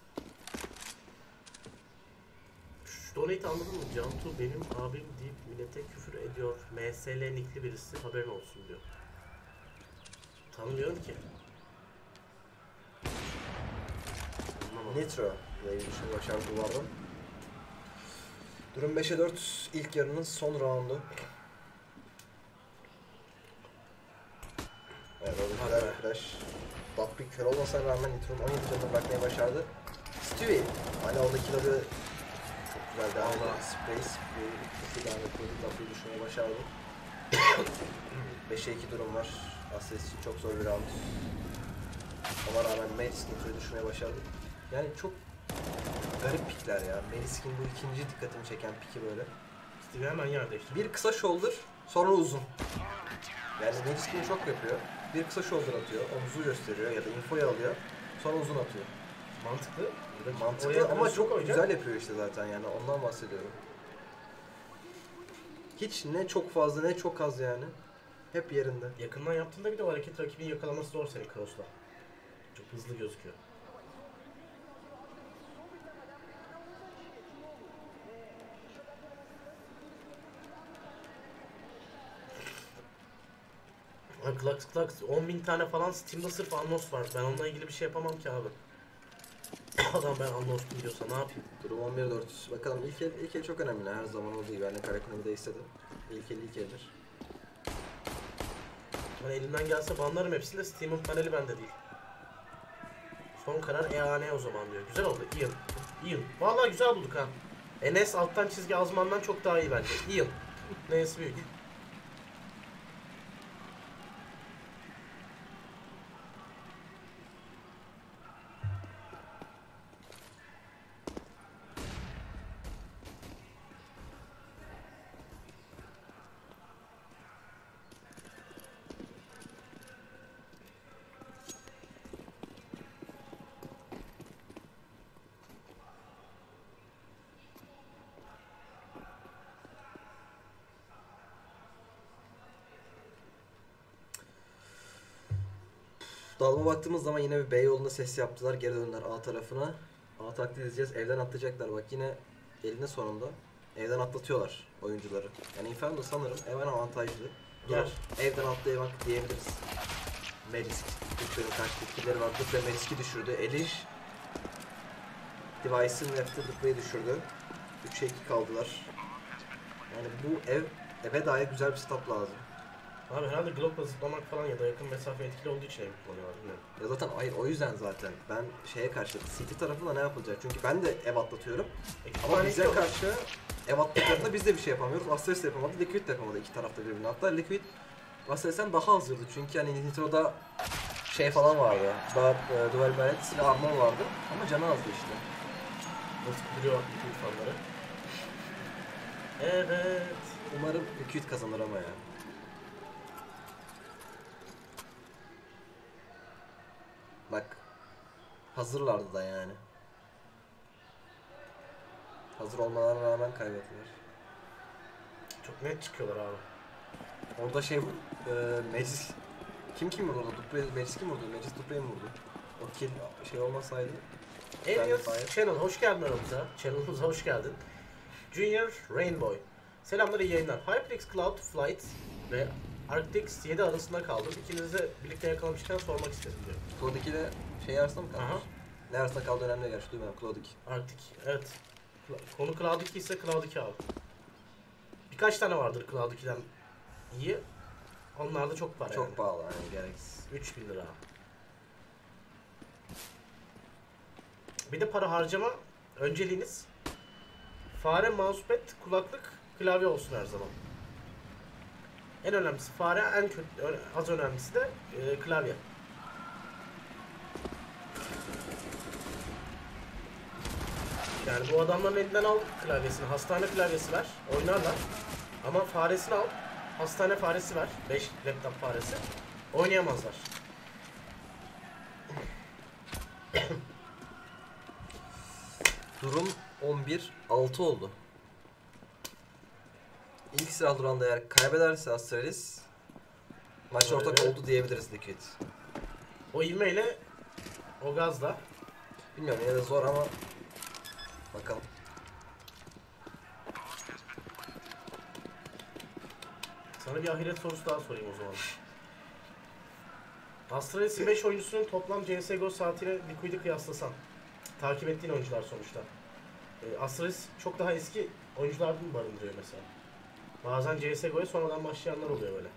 Şu donate anladın mı? Cantu benim abim deyip millete küfür ediyor. MSL nickli birisi haberin olsun diyor. Tanımıyorum ki. Anlamadım. Nitro ile ilgili başarı kullandım. Durum 5'e 4 ilk yarının son roundu. Evet orada güzel bir flash. Buckbeak kör olmasına rağmen Nitro'nun 17 canını bırakmaya başardı. Stewie hala orada kill'ı çok güzel devam ediyor. Spray devam ediyordu. Buckbeak'i düşürmeye başardı. 5'e 2 durum var. Asles için çok zor bir round. Ona rağmen Mace Nitro'yu düşürmeye başardı. Yani çok garip pikler ya. Melis'in bu ikinci dikkatimi çeken piki böyle. Steve hemen yer değiştirdi. Bir kısa shoulder, sonra uzun. Yani Melis'in çok yapıyor. Bir kısa shoulder atıyor, omuzu gösteriyor ya da infoyu alıyor. Sonra uzun atıyor. Mantıklı. Mantıklı ama çok güzel yapıyor işte zaten yani ondan bahsediyorum. Hiç ne çok fazla ne çok az yani. Hep yerinde. Yakından yaptığında bir de o hareket rakibini yakalaması zor senin cross'la. Çok hızlı gözüküyor. Abi Klux 10.000 tane falan Steam'de sırf Annos var. Ben onunla ilgili bir şey yapamam ki abi. Adam ben Annos biliyorsa ne yapayım? Durum 11-4. Bakalım ilk el çok önemli her zaman olduğu gibi. Yani Karakun'u da istedim. İlk eldir. Ben elimden gelse banlarım hepsini de Steam'in paneli bende değil. Son karar EAN o zaman diyor. Güzel oldu. Ian. Vallahi güzel bulduk ha. Enes alttan çizgi Azman'dan çok daha iyi bence. Ian. Neyse büyük. Dalma baktığımız zaman yine bir B yolunda ses yaptılar. Geri döndüler A tarafına. A taklit edeceğiz. Evden atlayacaklar. Bak yine elinde sonunda. Evden atlatıyorlar oyuncuları. Yani Inferno sanırım evden avantajlı. Gel. Evden atlayamak diyebiliriz. Merisk. Lütfen'in kaç tepkileri var. Lütfen Merisk'i düşürdü. Elish. Device'ın yaptığı Lütfen'i düşürdü. 3'e 2 kaldılar. Yani bu eve dair güzel bir setup lazım. Abi herhalde Glock'la zıplamak falan ya da yakın mesafe etkili olduğu için ev kullanıyorlar bilmiyorum. Ya zaten hayır o yüzden zaten ben şeye karşı City tarafında ne yapılacak? Çünkü ben de ev atlatıyorum. Ama bize karşı ev atlatıldığında biz de bir şey yapamıyoruz. Astralis de yapamadı, Liquid de yapamadı iki tarafta birbirine. Hatta Liquid Astralis'ten daha hazırdı çünkü hani Nitro'da şey falan vardı. Daha Dual Barret silah armor vardı ama canı azdı işte. Nasıl kuduruyor Liquid fanları. Evet. Umarım Liquid kazanır ama ya. Bak hazırlardı da yani. Hazır olmalarına rağmen kaybettiler. Çok net çıkıyorlar abi. Orada şey Meclis kim vurdu orada? Meclis kim vurdu? Meclis Dupre'yi mi vurdu? O kill şey olmasaydı. Alias Channel hoş geldin aramıza. Channel'ımıza hoş geldin. Junior Rainbow. Selamlar, iyi yayınlar. HyperX Cloud Flight ve Arctix 7 arasında kaldım. İkinizi de birlikte yakalamışken sormak istedim diyor. Claude 2 ile şey arasında mı kalmış? Aha. Ne arasında kaldı önemli gerçi duymadım Claude 2. Arctic, evet. Konu Cloud 2 ise Cloud 2 al. Birkaç tane vardır Cloud 2'den iyi. Onlar da çok para Çok yani. pahalı yani gereksiz. 3000 lira. Bir de para harcama önceliğiniz fare, mousepad, kulaklık, klavye olsun her zaman. En önemlisi fare, en kötü, az önemlisi de klavye. Yani bu adamların elinden al klavyesini, hastane klavyesi ver, oynarlar. Ama faresini al, hastane faresi ver, 5 laptop faresi, oynayamazlar. Durum 11-6 oldu. İlk sıra duranda eğer kaybederse Astralis maç ortak oldu diyebiliriz Liquid. O ivmeyle, o gazla. Bilmiyorum yine de zor ama bakalım. Sana bir ahiret sorusu daha sorayım o zaman. Astralis 5 oyuncusunun toplam CSGO saatiyle Liquid'i kıyaslasan. Takip ettiğin oyuncular sonuçta. Astralis çok daha eski oyunculardan mı barındırıyor mesela? Bazen CSGO'ya sonradan başlayanlar oluyor böyle.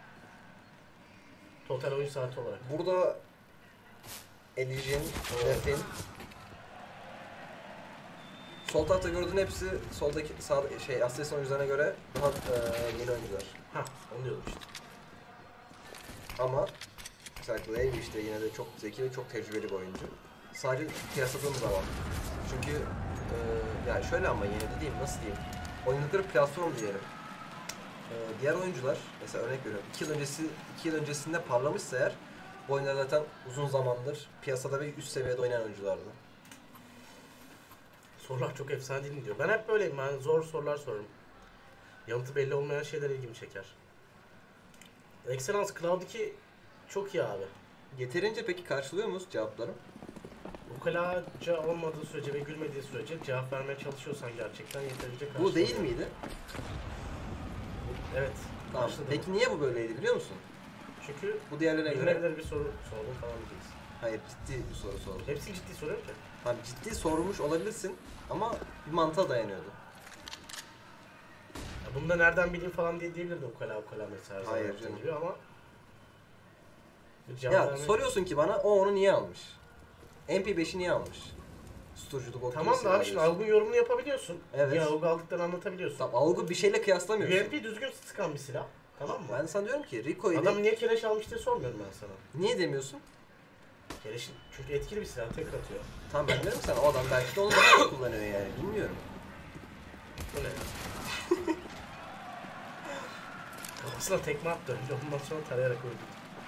Total oyun saati olarak. Burada Elysian, Defin. Sol tarafta gördüğün hepsi soldaki sağda şey Astralis oyuncularına göre daha yeni oyuncular. Hah, onu diyordum işte. Ama mesela Glaive işte yine de çok zeki ve çok tecrübeli bir oyuncu. Sadece kıyasladığım zaman. Çünkü yani şöyle ama yine de diyeyim nasıl diyeyim. Oynadıkları platform diyelim. Diğer oyuncular mesela örnek veriyorum 2 yıl öncesinde parlamışsa eğer bu oyunlar zaten uzun zamandır piyasada ve üst seviyede oynayan oyunculardı. Sorular çok efsane değil mi diyor. Ben hep böyleyim, ben zor sorular sorarım. Yanıtı belli olmayan şeyler ilgimi çeker. Excellence Cloud 2 çok iyi abi. Yeterince peki karşılıyor muyuz cevapları? Ukalaca olmadığı sürece ve gülmediği sürece cevap vermeye çalışıyorsan gerçekten yeterince karşılıyor. Bu değil miydi? Evet. Tamam. karşıladım. Peki niye bu böyleydi biliyor musun? Çünkü Bu diğerlerine göre... bilinebilir bir soru sordum falan diyeceğiz. Hayır ciddi bir soru sordum. Hepsi ciddi soruyor ki. Tamam ciddi sormuş olabilirsin ama bir mantığa dayanıyordu. Ya bunu da nereden bileyim falan diye diyebilirdim ukala mesela. her zaman Hayır yaptığım canım. gibi ama bir cevap Ya vermek- soruyorsun ki bana o onu niye almış? MP5'i niye almış? Susturuculuk o Tamam da abi şimdi algın yorumunu yapabiliyorsun. Evet. Ya algı aldıklarını anlatabiliyorsun. Tamam algı bir şeyle kıyaslamıyorsun. UMP düzgün sıkan bir silah. Tamam mı? Ben sana diyorum ki Rico'yu Adam niye keleş almış diye sormuyorum ben sana. niye demiyorsun? Keleş çünkü etkili bir silah, tek atıyor. Tamam ben diyorum sana o adam belki de onu daha iyi kullanıyor yani bilmiyorum. Bu ne? Kafasına tekme attı önce, ondan sonra tarayarak öldü.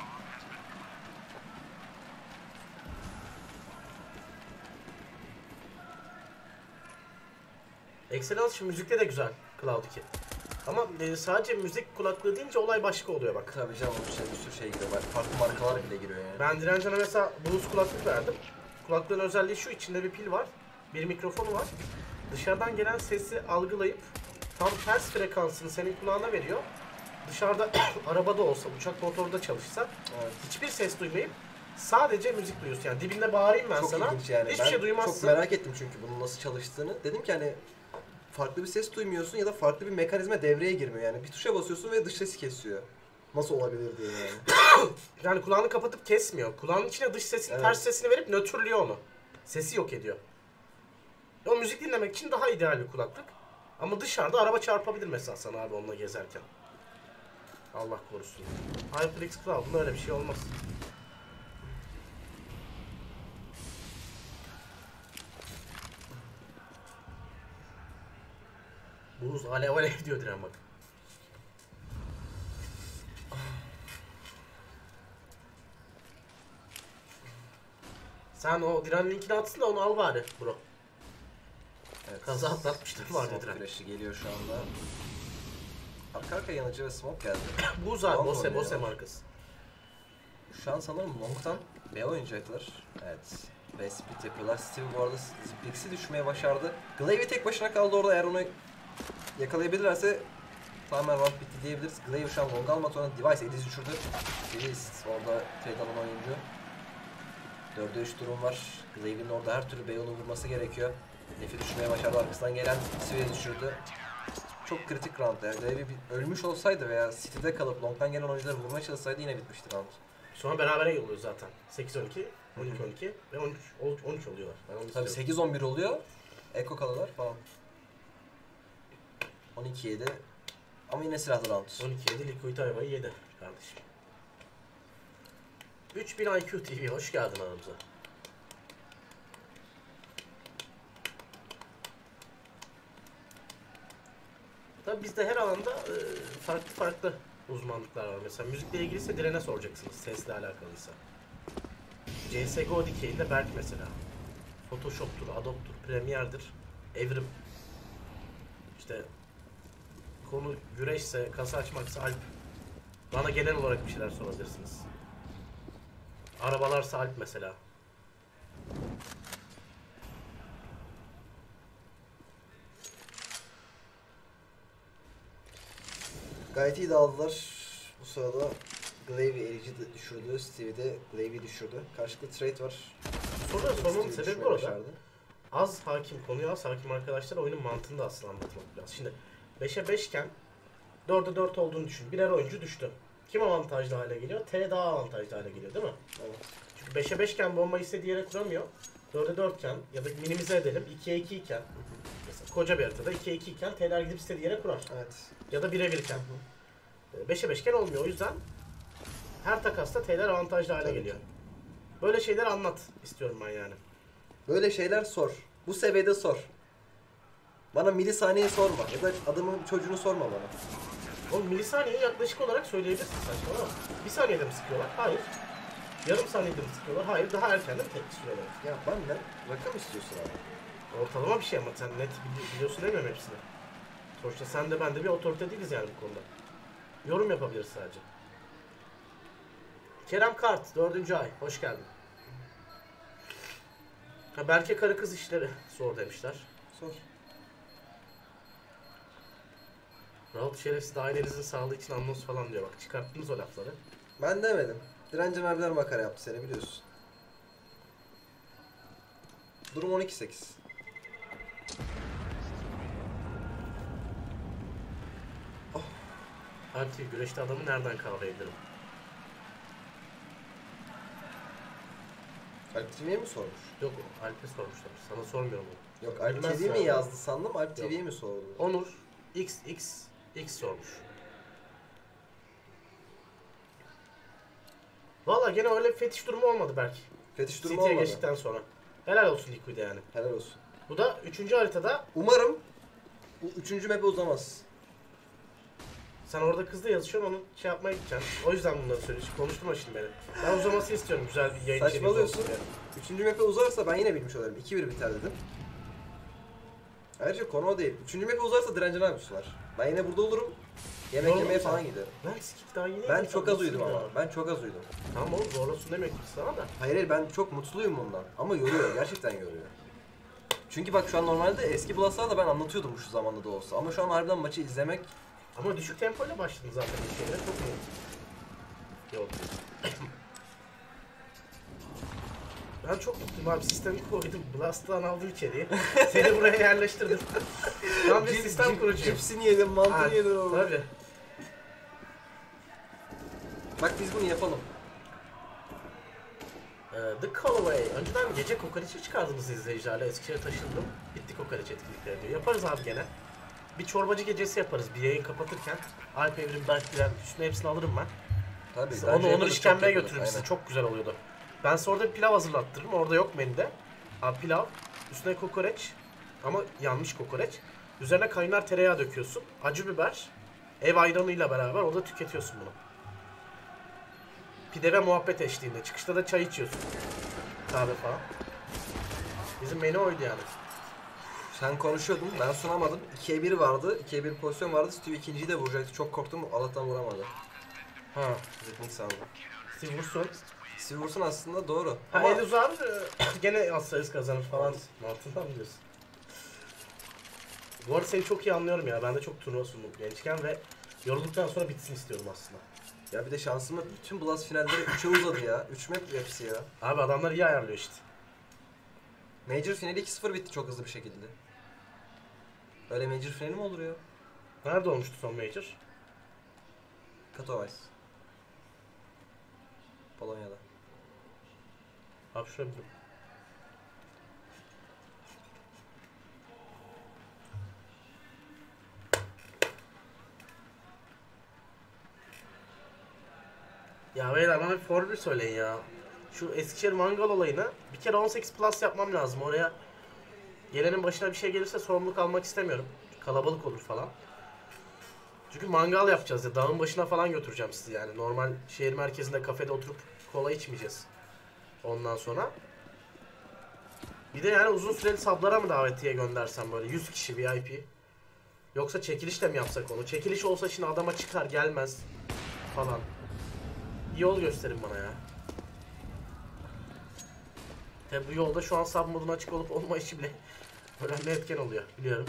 Excellence şimdi müzikte de güzel Cloud 2. Ama sadece müzik kulaklığı deyince olay başka oluyor bak. Tabii canım bir sürü şey giriyor. Bak, farklı markalar bile giriyor yani. Ben Direncan'a mesela Bluetooth kulaklık verdim. Kulaklığın özelliği şu, içinde bir pil var, bir mikrofonu var. Dışarıdan gelen sesi algılayıp tam ters frekansını senin kulağına veriyor. Dışarıda arabada olsa, uçak motorda çalışsa Evet. hiçbir ses duymayıp sadece müzik duyuyorsun. Yani dibinde bağırayım ben Çok sana, ilginç yani. hiçbir Ben şey duymazsın. çok merak ettim çünkü bunun nasıl çalıştığını. Dedim ki hani farklı bir ses duymuyorsun ya da farklı bir mekanizma devreye girmiyor yani. Bir tuşa basıyorsun ve dış sesi kesiyor. Nasıl olabilir diye yani. Yani kulağını kapatıp kesmiyor. Kulağın içine dış sesin Evet. ters sesini verip nötrlüyor onu. Sesi yok ediyor. O müzik dinlemek için daha ideal bir kulaklık. Ama dışarıda araba çarpabilir mesela sana abi onunla gezerken. Allah korusun. HyperX Cloud'un öyle bir şey olmaz. Buz alev alev diyor Diren bak. Sen o Diren linkini atsın da onu al bari bro. Evet. Kaza atlatmışlar var Smoke dediler. flash'ı geliyor şu anda. Arka arka yanıcı ve smoke geldi. Buz abi Long Bose oynuyor. markası. Şu an sanırım long'tan B oynayacaklar. Evet. B split yapıyorlar. Steve bu arada Blix'i düşmeye başardı. Glaive tek başına kaldı orada. Eğer onu yakalayabilirlerse tamamen round bitti diyebiliriz. Glaive şu an long almak sonra Device Edis düşürdü. Edis orada trade alan oyuncu. 4'e 3 durum var. Glaive'in orada her türlü B'yi vurması gerekiyor. Nef'i düşmeye başardı. Arkasından gelen Steve'i düşürdü. Çok kritik round yani. Glaive ölmüş olsaydı veya City'de kalıp long'dan gelen oyuncuları vurmaya çalışsaydı yine bitmişti round. Sonra berabere yolluyor zaten. 8-12, 12-12 ve 13 oluyorlar. Ben onu Tabii istiyorum. 8-11 oluyor. Eko kalırlar falan. 12-7. Ama yine silahlı round. 12-7 Liquid Ayva'yı yedi kardeşim. 3000 IQ TV hoş geldin aramıza. Tabii bizde her alanda farklı farklı uzmanlıklar var. Mesela müzikle ilgiliyse Diren'e soracaksınız sesle alakalıysa. CSGO dikeyinde Berk mesela. Photoshop'tur, Adobe'dur, Premiere'dir, Evrim. İşte konu güreşse, kasa açmaksa Alp. Bana genel olarak bir şeyler sorabilirsiniz. Arabalarsa Alp mesela. Gayet iyi dağıldılar. Bu sırada Glaive'i erici düşürdü. Stevie de Glaive'i düşürdü. Karşılıklı trade var. Sonra sormamın Stevie sebebi düşmeye orada. başardı. Az hakim, konuya az hakim arkadaşlar oyunun mantığını da aslında anlatmak biraz. Şimdi 5'e 5 iken 4'e 4 olduğunu düşün. Birer oyuncu düştü. Kim avantajlı hale geliyor? T daha avantajlı hale geliyor değil mi? Evet. Çünkü 5'e 5 iken bomba istediği yere kuramıyor. 4'e 4 iken ya da minimize edelim 2'ye 2 iken mesela koca bir haritada 2'ye 2 iken T'ler gidip istediği yere kurar. Evet. Ya da 1'e 1 iken. 5'e 5 iken olmuyor. O yüzden her takasta T'ler avantajlı hale Tabii geliyor. ki. Böyle şeyler anlat istiyorum ben yani. Böyle şeyler sor. Bu seviyede sor. Bana milisaniye sorma. Ya da adamın çocuğunu sorma bana. Oğlum milisaniyeyi yaklaşık olarak söyleyebilirsin saçma ama. Bir saniyede mi sıkıyorlar? Hayır. Yarım saniyede mi sıkıyorlar? Hayır. Daha erken de mi tepki sürüyorlar? Ya benden rakam istiyorsun abi. Ortalama bir şey ama sen net biliyorsun demiyorum hepsini. Sonuçta sen de ben de bir otorite değiliz yani bu konuda. Yorum yapabiliriz sadece. Kerem Kart 4. ay. Hoş geldin. Ha, Berke karı kız işleri sor demişler. Sor. Rahat şerefsiz ailenizin sağlığı için anons falan diyor. Bak çıkarttınız o lafları. Ben demedim. Direncem abiler makara yaptı seni biliyorsun. Durum 12-8. Artık güreşte adamı nereden kavrayabilirim? Alp TV'ye mi sormuş? Yok Alp'e sormuşlar. Sana sormuyorum onu. Yok Alp Bilmez TV mi ya. yazdı sandım. Alp Yok. TV'ye mi sordu? Onur XX sormuş. Valla gene öyle bir fetiş durumu olmadı belki. Fetiş durumu City'ye olmadı. geçtikten sonra. Helal olsun Liquid'e yani. Helal olsun. Bu da 3. haritada. Umarım bu 3. map'e uzamaz. Sen orada kızla yazışıyorsun onu şey yapmaya gideceksin. O yüzden bunları söylüyorsun. Konuşturma şimdi beni. Ben uzaması istiyorum güzel bir yayın içeriği Saçmalıyorsun. olsun diye. 3. map'e uzarsa ben yine bilmiş olurum. 2-1 biter dedim. Ayrıca konu o değil. 3. map'e uzarsa direncini yapmışlar. Ben yine burada olurum. Yemek Zorla yemeye mı sen? falan giderim. Ben sikik daha yeni Ben yedim, çok sen az uyudum nasıl ama. ya? Ben çok az uyudum. Tamam oğlum zorlasın demek ki sana da. Hayır ben çok mutluyum bundan. Ama yoruyor. Gerçekten yoruyor. Çünkü bak şu an normalde eski Blast'larda ben anlatıyordum şu zamanda da olsa. Ama şu an harbiden maçı izlemek Ama düşük tempoyla başladın zaten bir şeylere çok iyi. Yok. Ben çok mutluyum abi. Sistemi koydum. Blast'tan aldım içeriği. Seni buraya yerleştirdim. Tam bir sistem kurucuyum. Cipsini yedim, mantını yedim oğlum. Tabii. Bak biz bunu yapalım. The Callaway. Önceden gece kokoreçi çıkardınız izleyicilerle. Eskişehir'e taşındım. Bitti kokoreç etkinlikleri diyor. Yaparız abi gene. Bir çorbacı gecesi yaparız. Bir yayın kapatırken. Alp Evrim, Berk Bilen, üstüne hepsini alırım ben. Tabii. Onu Onur işkembeye götürürüm götürürüm size. Çok güzel oluyordu. Ben size orada bir pilav hazırlattırırım. Orada yok menüde. Abi pilav, üstüne kokoreç ama yanmış kokoreç. Üzerine kaynar tereyağı döküyorsun. Acı biber, ev ayranıyla beraber orada tüketiyorsun bunu. Pide ve muhabbet eşliğinde. Çıkışta da çay içiyorsun. Kahve falan. Bizim menü oydu yani. Sen konuşuyordun, ben sunamadım. 2'ye 1 vardı, 2'ye 1 pozisyon vardı. Steve ikinciyi de vuracaktı. Çok korktum, Allah'tan vuramadı. Ha. Ritmik saldı. Steve vursun. Steve vursun aslında doğru. Ha Ama el uzar gene az sayıs kazanır falan. Mantığından mı diyorsun? Bu arada seni çok iyi anlıyorum ya. Ben de çok turnuva sundum gençken ve yorulduktan sonra bitsin istiyorum aslında. ya bir de şansıma bütün Blast finalleri 3'e uzadı ya. 3 map hepsi ya. Abi adamlar iyi ayarlıyor işte. Major finali 2-0 bitti çok hızlı bir şekilde. Öyle Major finali mi olur ya? Nerede olmuştu son Major? Katowice. Polonya'da. Abi şöyle bir... Ya beyler bana bir formül söyleyin ya. Şu Eskişehir mangal olayını bir kere 18 plus yapmam lazım. Oraya gelenin başına bir şey gelirse sorumluluk almak istemiyorum. Kalabalık olur falan. Çünkü mangal yapacağız ya. Dağın başına falan götüreceğim sizi yani. Normal şehir merkezinde kafede oturup kola içmeyeceğiz. Ondan sonra. Bir de yani uzun süreli sablara mı davetiye göndersem böyle 100 kişi VIP. Yoksa çekilişle mi yapsak onu? Çekiliş olsa şimdi adama çıkar gelmez falan. Bir yol gösterin bana ya. Tabi bu yolda şu an sub modun açık olup olmayışı bile önemli etken oluyor biliyorum.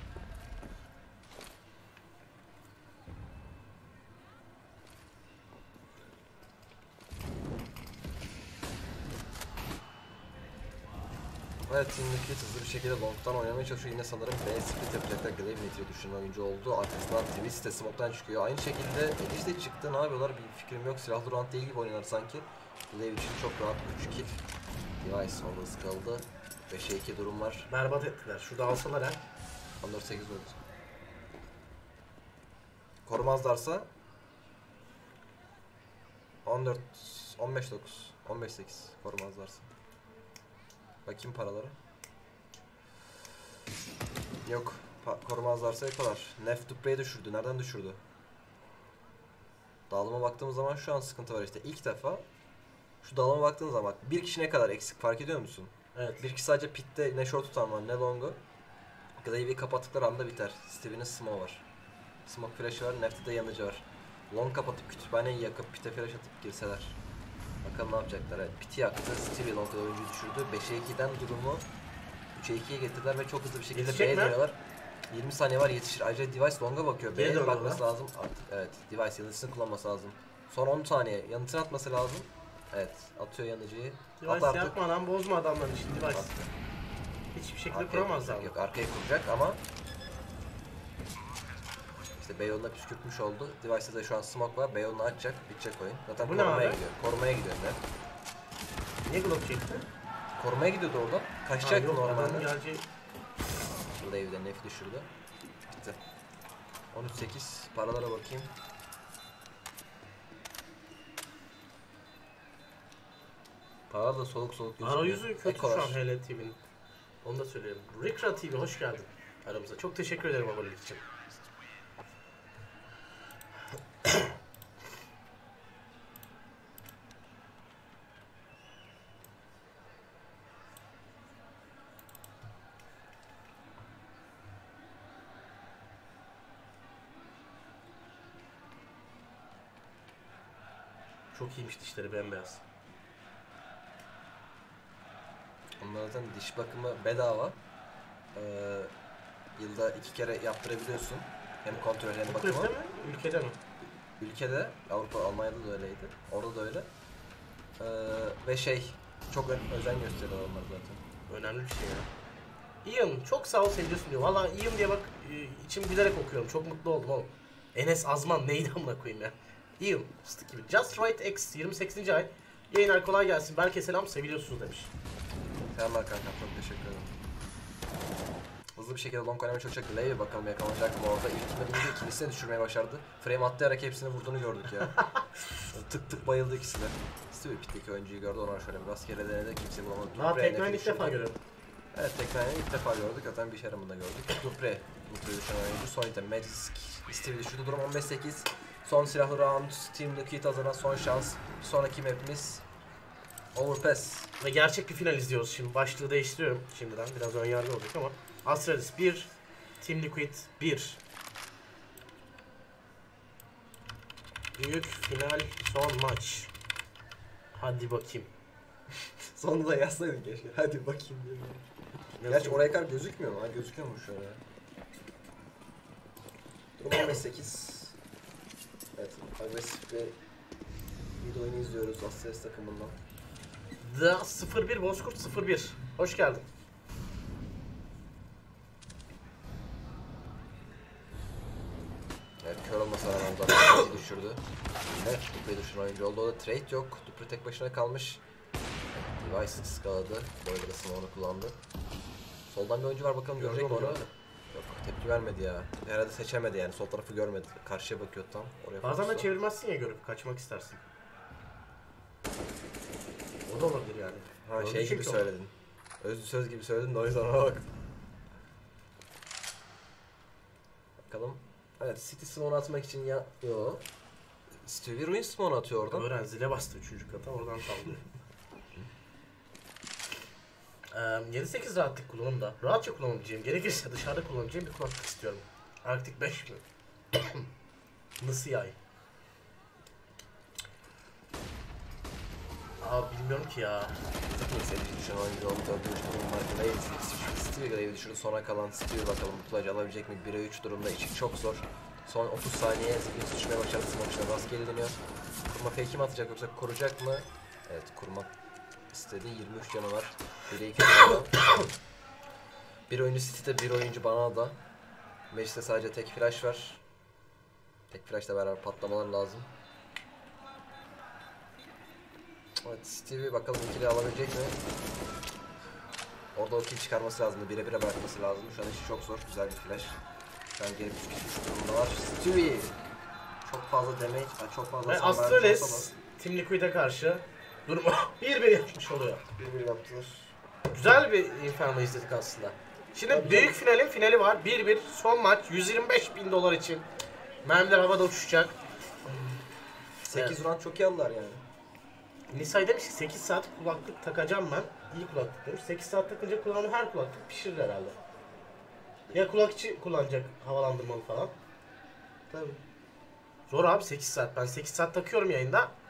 Evet, Team Liquid hızlı bir şekilde long'dan oynamaya çalışıyor. Yine sanırım B split yapacaklar. Glaive düşünen oyuncu oldu. Arkasından Twist de smoke'tan çıkıyor. Aynı şekilde Eliş de çıktı. Ne yapıyorlar bir fikrim yok. Silahlı round değil gibi oynuyorlar sanki. Glaive için çok rahat 3 kill. Device orada sıkıldı. 5'e 2 durum var. Berbat ettiler. Şurada alsalar ha. 14-8 oldu. Korumazlarsa 14 15-9 15-8 korumazlarsa. Bakayım paraları. Yok. Korumazlarsa yakalar. Nef Dupre'yi düşürdü. Nereden düşürdü? Dağılıma baktığımız zaman şu an sıkıntı var işte. İlk defa şu dağılıma baktığınız zaman bak, bir kişi ne kadar eksik fark ediyor musun? Evet. Bir kişi sadece pitte ne short tutan var ne long'u. Glaive'i kapattıkları anda biter. Steve'nin smoke var. Smoke flash'ı var. Neft'te de yanıcı var. Long kapatıp kütüphaneyi yakıp pite flash atıp girseler. Bakalım ne yapacaklar. Evet, piti yaktı. Stevie Long'da oyuncuyu düşürdü. 5'e 2'den durumu 3'e 2'ye getirdiler ve çok hızlı bir şekilde Yetişecek B'ye mi? dönüyorlar. 20 saniye var, yetişir. Ayrıca Device Long'a bakıyor. Geri B'ye dön bakması ona. lazım artık. Evet, Device yanıcısını kullanması lazım. Son 10 saniye yanıtını atması lazım. Evet, atıyor yanıcıyı. At Device artık. yapmadan bozma adamların işini Device. Hiçbir şekilde Arkaya kuramazlar. kuracak, yok arkaya kuracak ama işte Beyon'la püskürtmüş oldu. Device'da da şu an smoke var. Beyon'la açacak, bitecek oyun. Zaten Bu ne korumaya abi? gidiyor. Korumaya gidiyor ne? Niye glock çekti? Korumaya gidiyordu oradan. Kaçacaktı yok, adamın normalde. geleceği... Burada evde nef düşürdü. Bitti. 13-8 paralara bakayım. Paralar da soluk soluk gözüküyor. Arayüzü kötü Ekolar. şu an HL TV'nin. Onu da söyleyelim. Rikra TV hoş geldin aramıza. Çok teşekkür ederim abonelik için. Çok iyiymiş dişleri bembeyaz. Onların zaten diş bakımı bedava. Yılda 2 kere yaptırabiliyorsun. Hem kontrol hem Bu bakımı. kulüpte mi? Ülkede mi? Ülkede, Avrupa, Almanya'da da öyleydi. Orada da öyle. Ve şey, Çok özen gösteriyor onlar zaten. Önemli bir şey ya. Ian çok sağ ol seviyorsun diyor. Valla Ian diye bak içim gülerek okuyorum. Çok mutlu oldum oğlum. Enes Azman neydi amına koyayım ya. Ian fıstık gibi. Just Right X 28. ay. Yayınlar kolay gelsin. Belki selam seviliyorsunuz demiş. Selamlar kankam, çok teşekkür ederim. Hızlı bir şekilde long oynamayı çok çekti. Levy bakalım yakalanacak mı orada. İlkinde ikincisini düşürmeye başardı. Frame atlayarak hepsini vurduğunu gördük ya. Tık tık bayıldı ikisi de. Steve Pit'teki oyuncuyu gördü, ona şöyle bir rastgele denedi, kimse bulamadı. Aa Tekno'yu ilk defa görüyorum. Evet, Tekno'yu ilk defa gördük, zaten bir şeramında gördük. Dupre, Dupre'yi düşen oyuncu. Son item Magic, Steve düşürdü, durum 15-8. Son silahlı round, Team Liquid adına son şans. Bir sonraki mapimiz Overpass. Ve gerçek bir final izliyoruz şimdi. Başlığı değiştiriyorum şimdiden. Biraz ön yargı olacak ama. Astralis 1, Team Liquid 1. Büyük final son maç. Hadi bakayım. Sonunda da yazsaydın keşke. Hadi bakayım diye. Gerçi oraya kadar gözükmüyor mu? Ha, gözüküyormuş şöyle. Durum 15-8. Evet, agresif bir video oyunu izliyoruz Astralis takımından. The 01 Bozkurt 01. Hoş geldin. Evet, kör olmasa rağmen Dupre'yi düşürdü. Evet, Dupre'yi düşüren oyuncu oldu. O da trade yok. Dupre tek başına kalmış. Device ıskaladı. Boyladasını onu kullandı. Soldan bir oyuncu var, bakalım görecek mi onu? Yok, tepki vermedi ya. Herhalde seçemedi yani, sol tarafı görmedi. Karşıya bakıyor tam. Oraya Bazen de fokusla. çevirmezsin ya, görüp kaçmak istersin. O da olabilir yani. Ha, Gördün şey gibi çünkü söyledin. Özlü söz gibi söyledin de o yüzden ona bak. Bakalım. Evet, City Swan atmak için ya... Yo. Stevie Ruin Swan atıyor oradan. Öğren zile bastı 3. kata, oradan sallıyor. 7-8 rahatlık kullanımda. Rahatça kullanabileceğim, gerekirse dışarıda kullanabileceğim bir kulaklık istiyorum. Arctic 5 mi? Nasıl yay? Abi bilmiyorum ki ya. Takım seyirci düşen oyuncu oldu. 4. durum farkındayız. Stevie Grave'i düşürdü. Sona kalan Stevie bakalım bu plajı alabilecek mi? 1'e 3 durumda, işi çok zor. Son 30 saniye Ziggy düşmeye başladı. Smoke'ına rastgele dönüyor. Kurma fake'i mi atacak yoksa koruyacak mı? Evet, kurmak istedi. 23 canı var. 1'e 2 durumda. Bir oyuncu City'de, bir oyuncu Banana'da. Mecliste sadece tek flash var. Tek flash'la beraber patlamalar lazım. Evet, Stevie bakalım ikili alabilecek mi? Orada o kill çıkarması lazım. 1'e 1'e bırakması lazım. Şu an işi çok zor. Güzel bir flash. Şu an geri 3 kişi durumda var. Stevie! Çok fazla damage, çok fazla Ve hasar vermiş olsa Astralis Team Liquid'e karşı durumu 1-1 yapmış oluyor. da 1-1 yaptılar. Güzel bir Inferno izledik aslında. Şimdi Tabii büyük finalin finali var. 1-1 son maç 125.000 dolar için. Mermiler havada uçuşacak. 8 round çok iyi aldılar yani. Nisay demiş ki 8 saat kulaklık takacağım ben. İyi kulaklık demiş. 8 saat takınca kulağını her kulaklık pişirir herhalde. Ya kulak içi kullanacak havalandırmalı falan. Tabii. Zor abi 8 saat. Ben 8 saat takıyorum yayında.